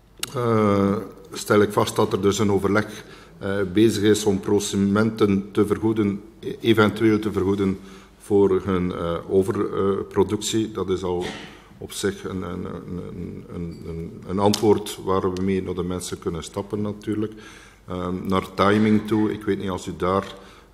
uh, stel ik vast dat er dus een overleg Uh, bezig is om prosumenten te vergoeden, eventueel te vergoeden voor hun uh, overproductie. Uh, dat is al op zich een, een, een, een, een antwoord waar we mee naar de mensen kunnen stappen natuurlijk. Uh, naar timing toe, ik weet niet als u daar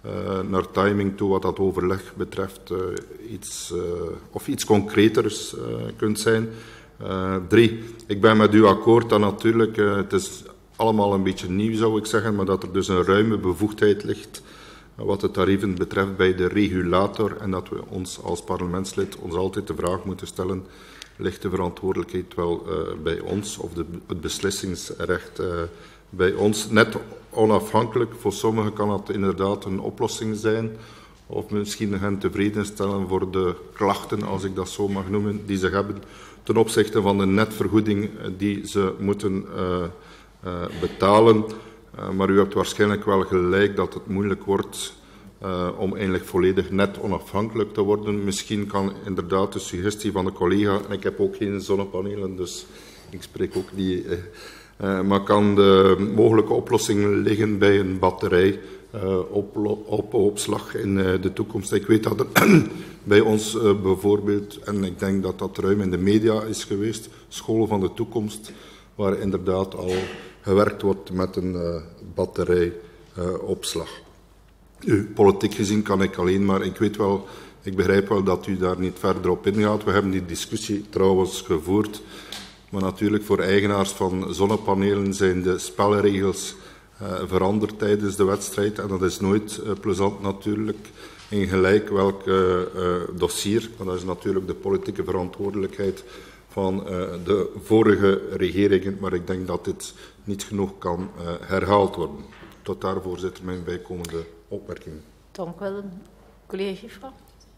uh, naar timing toe wat dat overleg betreft uh, iets, uh, of iets concreters uh, kunt zijn. Uh, drie, ik ben met u akkoord dat natuurlijk, uh, het is allemaal een beetje nieuw zou ik zeggen, maar dat er dus een ruime bevoegdheid ligt wat de tarieven betreft bij de regulator en dat we ons als parlementslid ons altijd de vraag moeten stellen, ligt de verantwoordelijkheid wel uh, bij ons of de, het beslissingsrecht uh, bij ons? Net onafhankelijk, voor sommigen kan dat inderdaad een oplossing zijn of misschien hen tevreden stellen voor de klachten, als ik dat zo mag noemen, die ze hebben ten opzichte van de netvergoeding die ze moeten uh, uh, betalen. Uh, maar u hebt waarschijnlijk wel gelijk dat het moeilijk wordt uh, om eigenlijk volledig net onafhankelijk te worden. Misschien kan inderdaad de suggestie van de collega, en ik heb ook geen zonnepanelen, dus ik spreek ook niet, uh, uh, maar kan de mogelijke oplossing liggen bij een batterij uh, op, op opslag in uh, de toekomst. Ik weet dat er bij ons uh, bijvoorbeeld, en ik denk dat dat ruim in de media is geweest, school van de toekomst, waar inderdaad al gewerkt wordt met een uh, batterijopslag. Uh, politiek gezien kan ik alleen maar, ik weet wel, ik begrijp wel dat u daar niet verder op ingaat. We hebben die discussie trouwens gevoerd, maar natuurlijk voor eigenaars van zonnepanelen zijn de spelregels uh, veranderd tijdens de wedstrijd en dat is nooit uh, plezant natuurlijk in gelijk welk uh, uh, dossier, maar dat is natuurlijk de politieke verantwoordelijkheid van uh, de vorige regeringen, maar ik denk dat dit niet genoeg kan uh, herhaald worden. Tot daar, voorzitter, mijn bijkomende opmerkingen. Dank u wel, collega Giffra.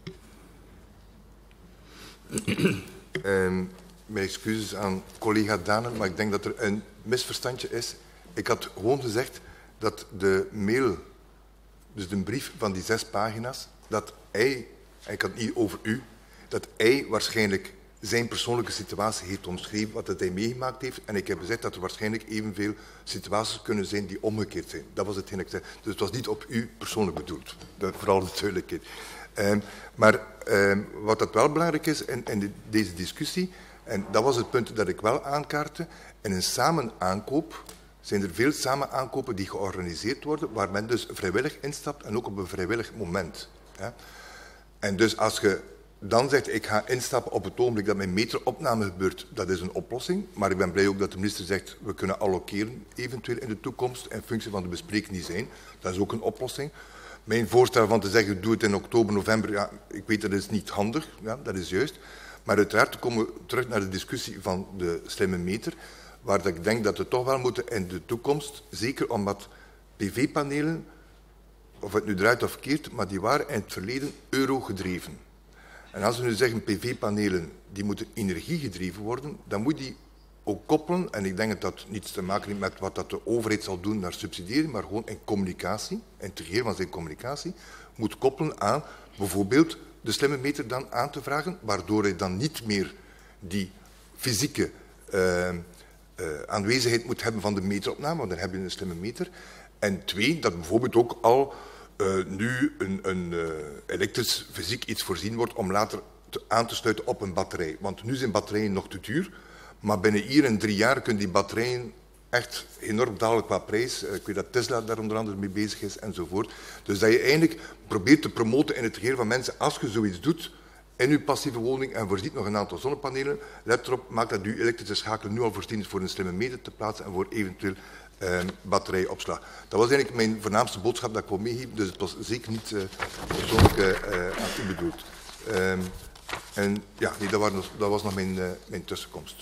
Um, mijn excuses aan collega Danen, maar ik denk dat er een misverstandje is. Ik had gewoon gezegd dat de mail, dus de brief van die zes pagina's, dat hij, en ik had het niet over u, dat hij waarschijnlijk zijn persoonlijke situatie heeft omschreven, wat hij meegemaakt heeft. En ik heb gezegd dat er waarschijnlijk evenveel situaties kunnen zijn die omgekeerd zijn. Dat was hetgeen ik zei. Dus het was niet op u persoonlijk bedoeld. Dat, vooral de duidelijkheid. Um, maar um, wat dat wel belangrijk is in, in de, deze discussie, en dat was het punt dat ik wel aankaartte, in een samenaankoop zijn er veel samenaankopen die georganiseerd worden, waar men dus vrijwillig instapt en ook op een vrijwillig moment. Ja. En dus als je dan zegt, ik ga instappen op het ogenblik dat mijn meteropname gebeurt, dat is een oplossing. Maar ik ben blij ook dat de minister zegt, we kunnen allokeren eventueel in de toekomst in functie van de besprekingen die zijn. Dat is ook een oplossing. Mijn voorstel van te zeggen, doe het in oktober, november, ja, ik weet dat is niet handig, ja, dat is juist. Maar uiteraard komen we terug naar de discussie van de slimme meter, waar ik denk dat we toch wel moeten in de toekomst, zeker omdat P V-panelen, of het nu draait of keert, maar die waren in het verleden euro gedreven. En als we nu zeggen P V-panelen die moeten energiegedreven worden, dan moet die ook koppelen, en ik denk dat dat niets te maken heeft met wat dat de overheid zal doen naar subsidiëren, maar gewoon in communicatie, integreren van zijn communicatie, moet koppelen aan bijvoorbeeld de slimme meter dan aan te vragen, waardoor hij dan niet meer die fysieke uh, uh, aanwezigheid moet hebben van de meteropname, want dan heb je een slimme meter. En twee, dat bijvoorbeeld ook al uh, nu een, een uh, elektrisch fysiek iets voorzien wordt om later te, aan te sluiten op een batterij. Want nu zijn batterijen nog te duur, maar binnen hier en drie jaar kunnen die batterijen echt enorm dalen qua prijs. Uh, ik weet dat Tesla daar onder andere mee bezig is enzovoort. Dus dat je eigenlijk probeert te promoten in het geheel van mensen, als je zoiets doet in uw passieve woning en voorziet nog een aantal zonnepanelen, let erop, maak dat uw elektrische schakel nu al voorzien is voor een slimme meter te plaatsen en voor eventueel uh, batterijopslag. Dat was eigenlijk mijn voornaamste boodschap dat ik wil meegeven, dus het was zeker niet uh, persoonlijk uh, aan u bedoeld. Um, en ja, nee, dat, waren, dat was nog mijn, uh, mijn tussenkomst.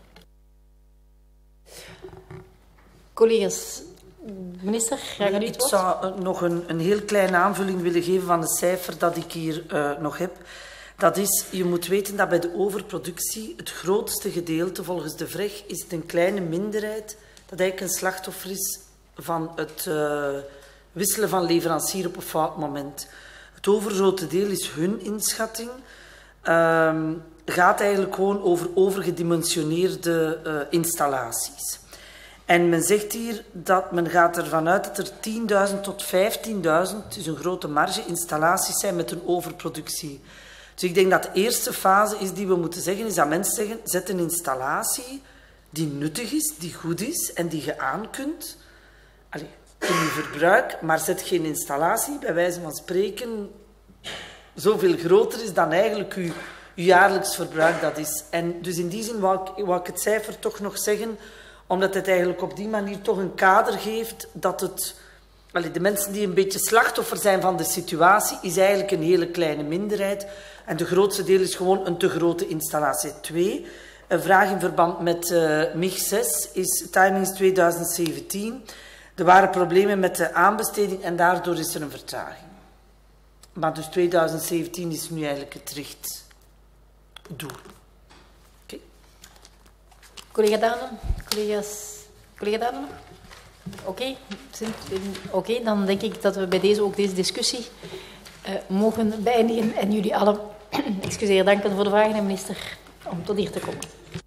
Collega's, minister, graag aan u het Ik woord. zou nog een, een heel kleine aanvulling willen geven van het cijfer dat ik hier uh, nog heb. Dat is, je moet weten dat bij de overproductie het grootste gedeelte, volgens de V R E G, is het een kleine minderheid, dat eigenlijk een slachtoffer is van het uh, wisselen van leverancier op een fout moment. Het overgrote deel is hun inschatting. Uh, gaat eigenlijk gewoon over overgedimensioneerde uh, installaties. En men zegt hier dat men gaat ervan uit dat er tienduizend tot vijftienduizend, dus een grote marge, installaties zijn met een overproductie. Dus ik denk dat de eerste fase is die we moeten zeggen, is dat mensen zeggen, zet een installatie die nuttig is, die goed is en die je aan kunt. Allee, in uw verbruik, maar zet geen installatie, bij wijze van spreken, zoveel groter is dan eigenlijk uw, uw jaarlijks verbruik dat is. En dus in die zin wou ik, wou ik het cijfer toch nog zeggen, omdat het eigenlijk op die manier toch een kader geeft dat het... Allee, de mensen die een beetje slachtoffer zijn van de situatie, is eigenlijk een hele kleine minderheid. En de grootste deel is gewoon een te grote installatie. Twee, een vraag in verband met uh, M I G zes is timings tweeduizend zeventien. Er waren problemen met de aanbesteding en daardoor is er een vertraging. Maar dus tweeduizend zeventien is nu eigenlijk het richtdoel. Okay. Collega Danen, collega's, collega Danen? Oké, okay. Oké, okay, dan denk ik dat we bij deze ook deze discussie uh, mogen beëindigen en jullie allen excuseer, danken voor de vragen en minister om tot hier te komen.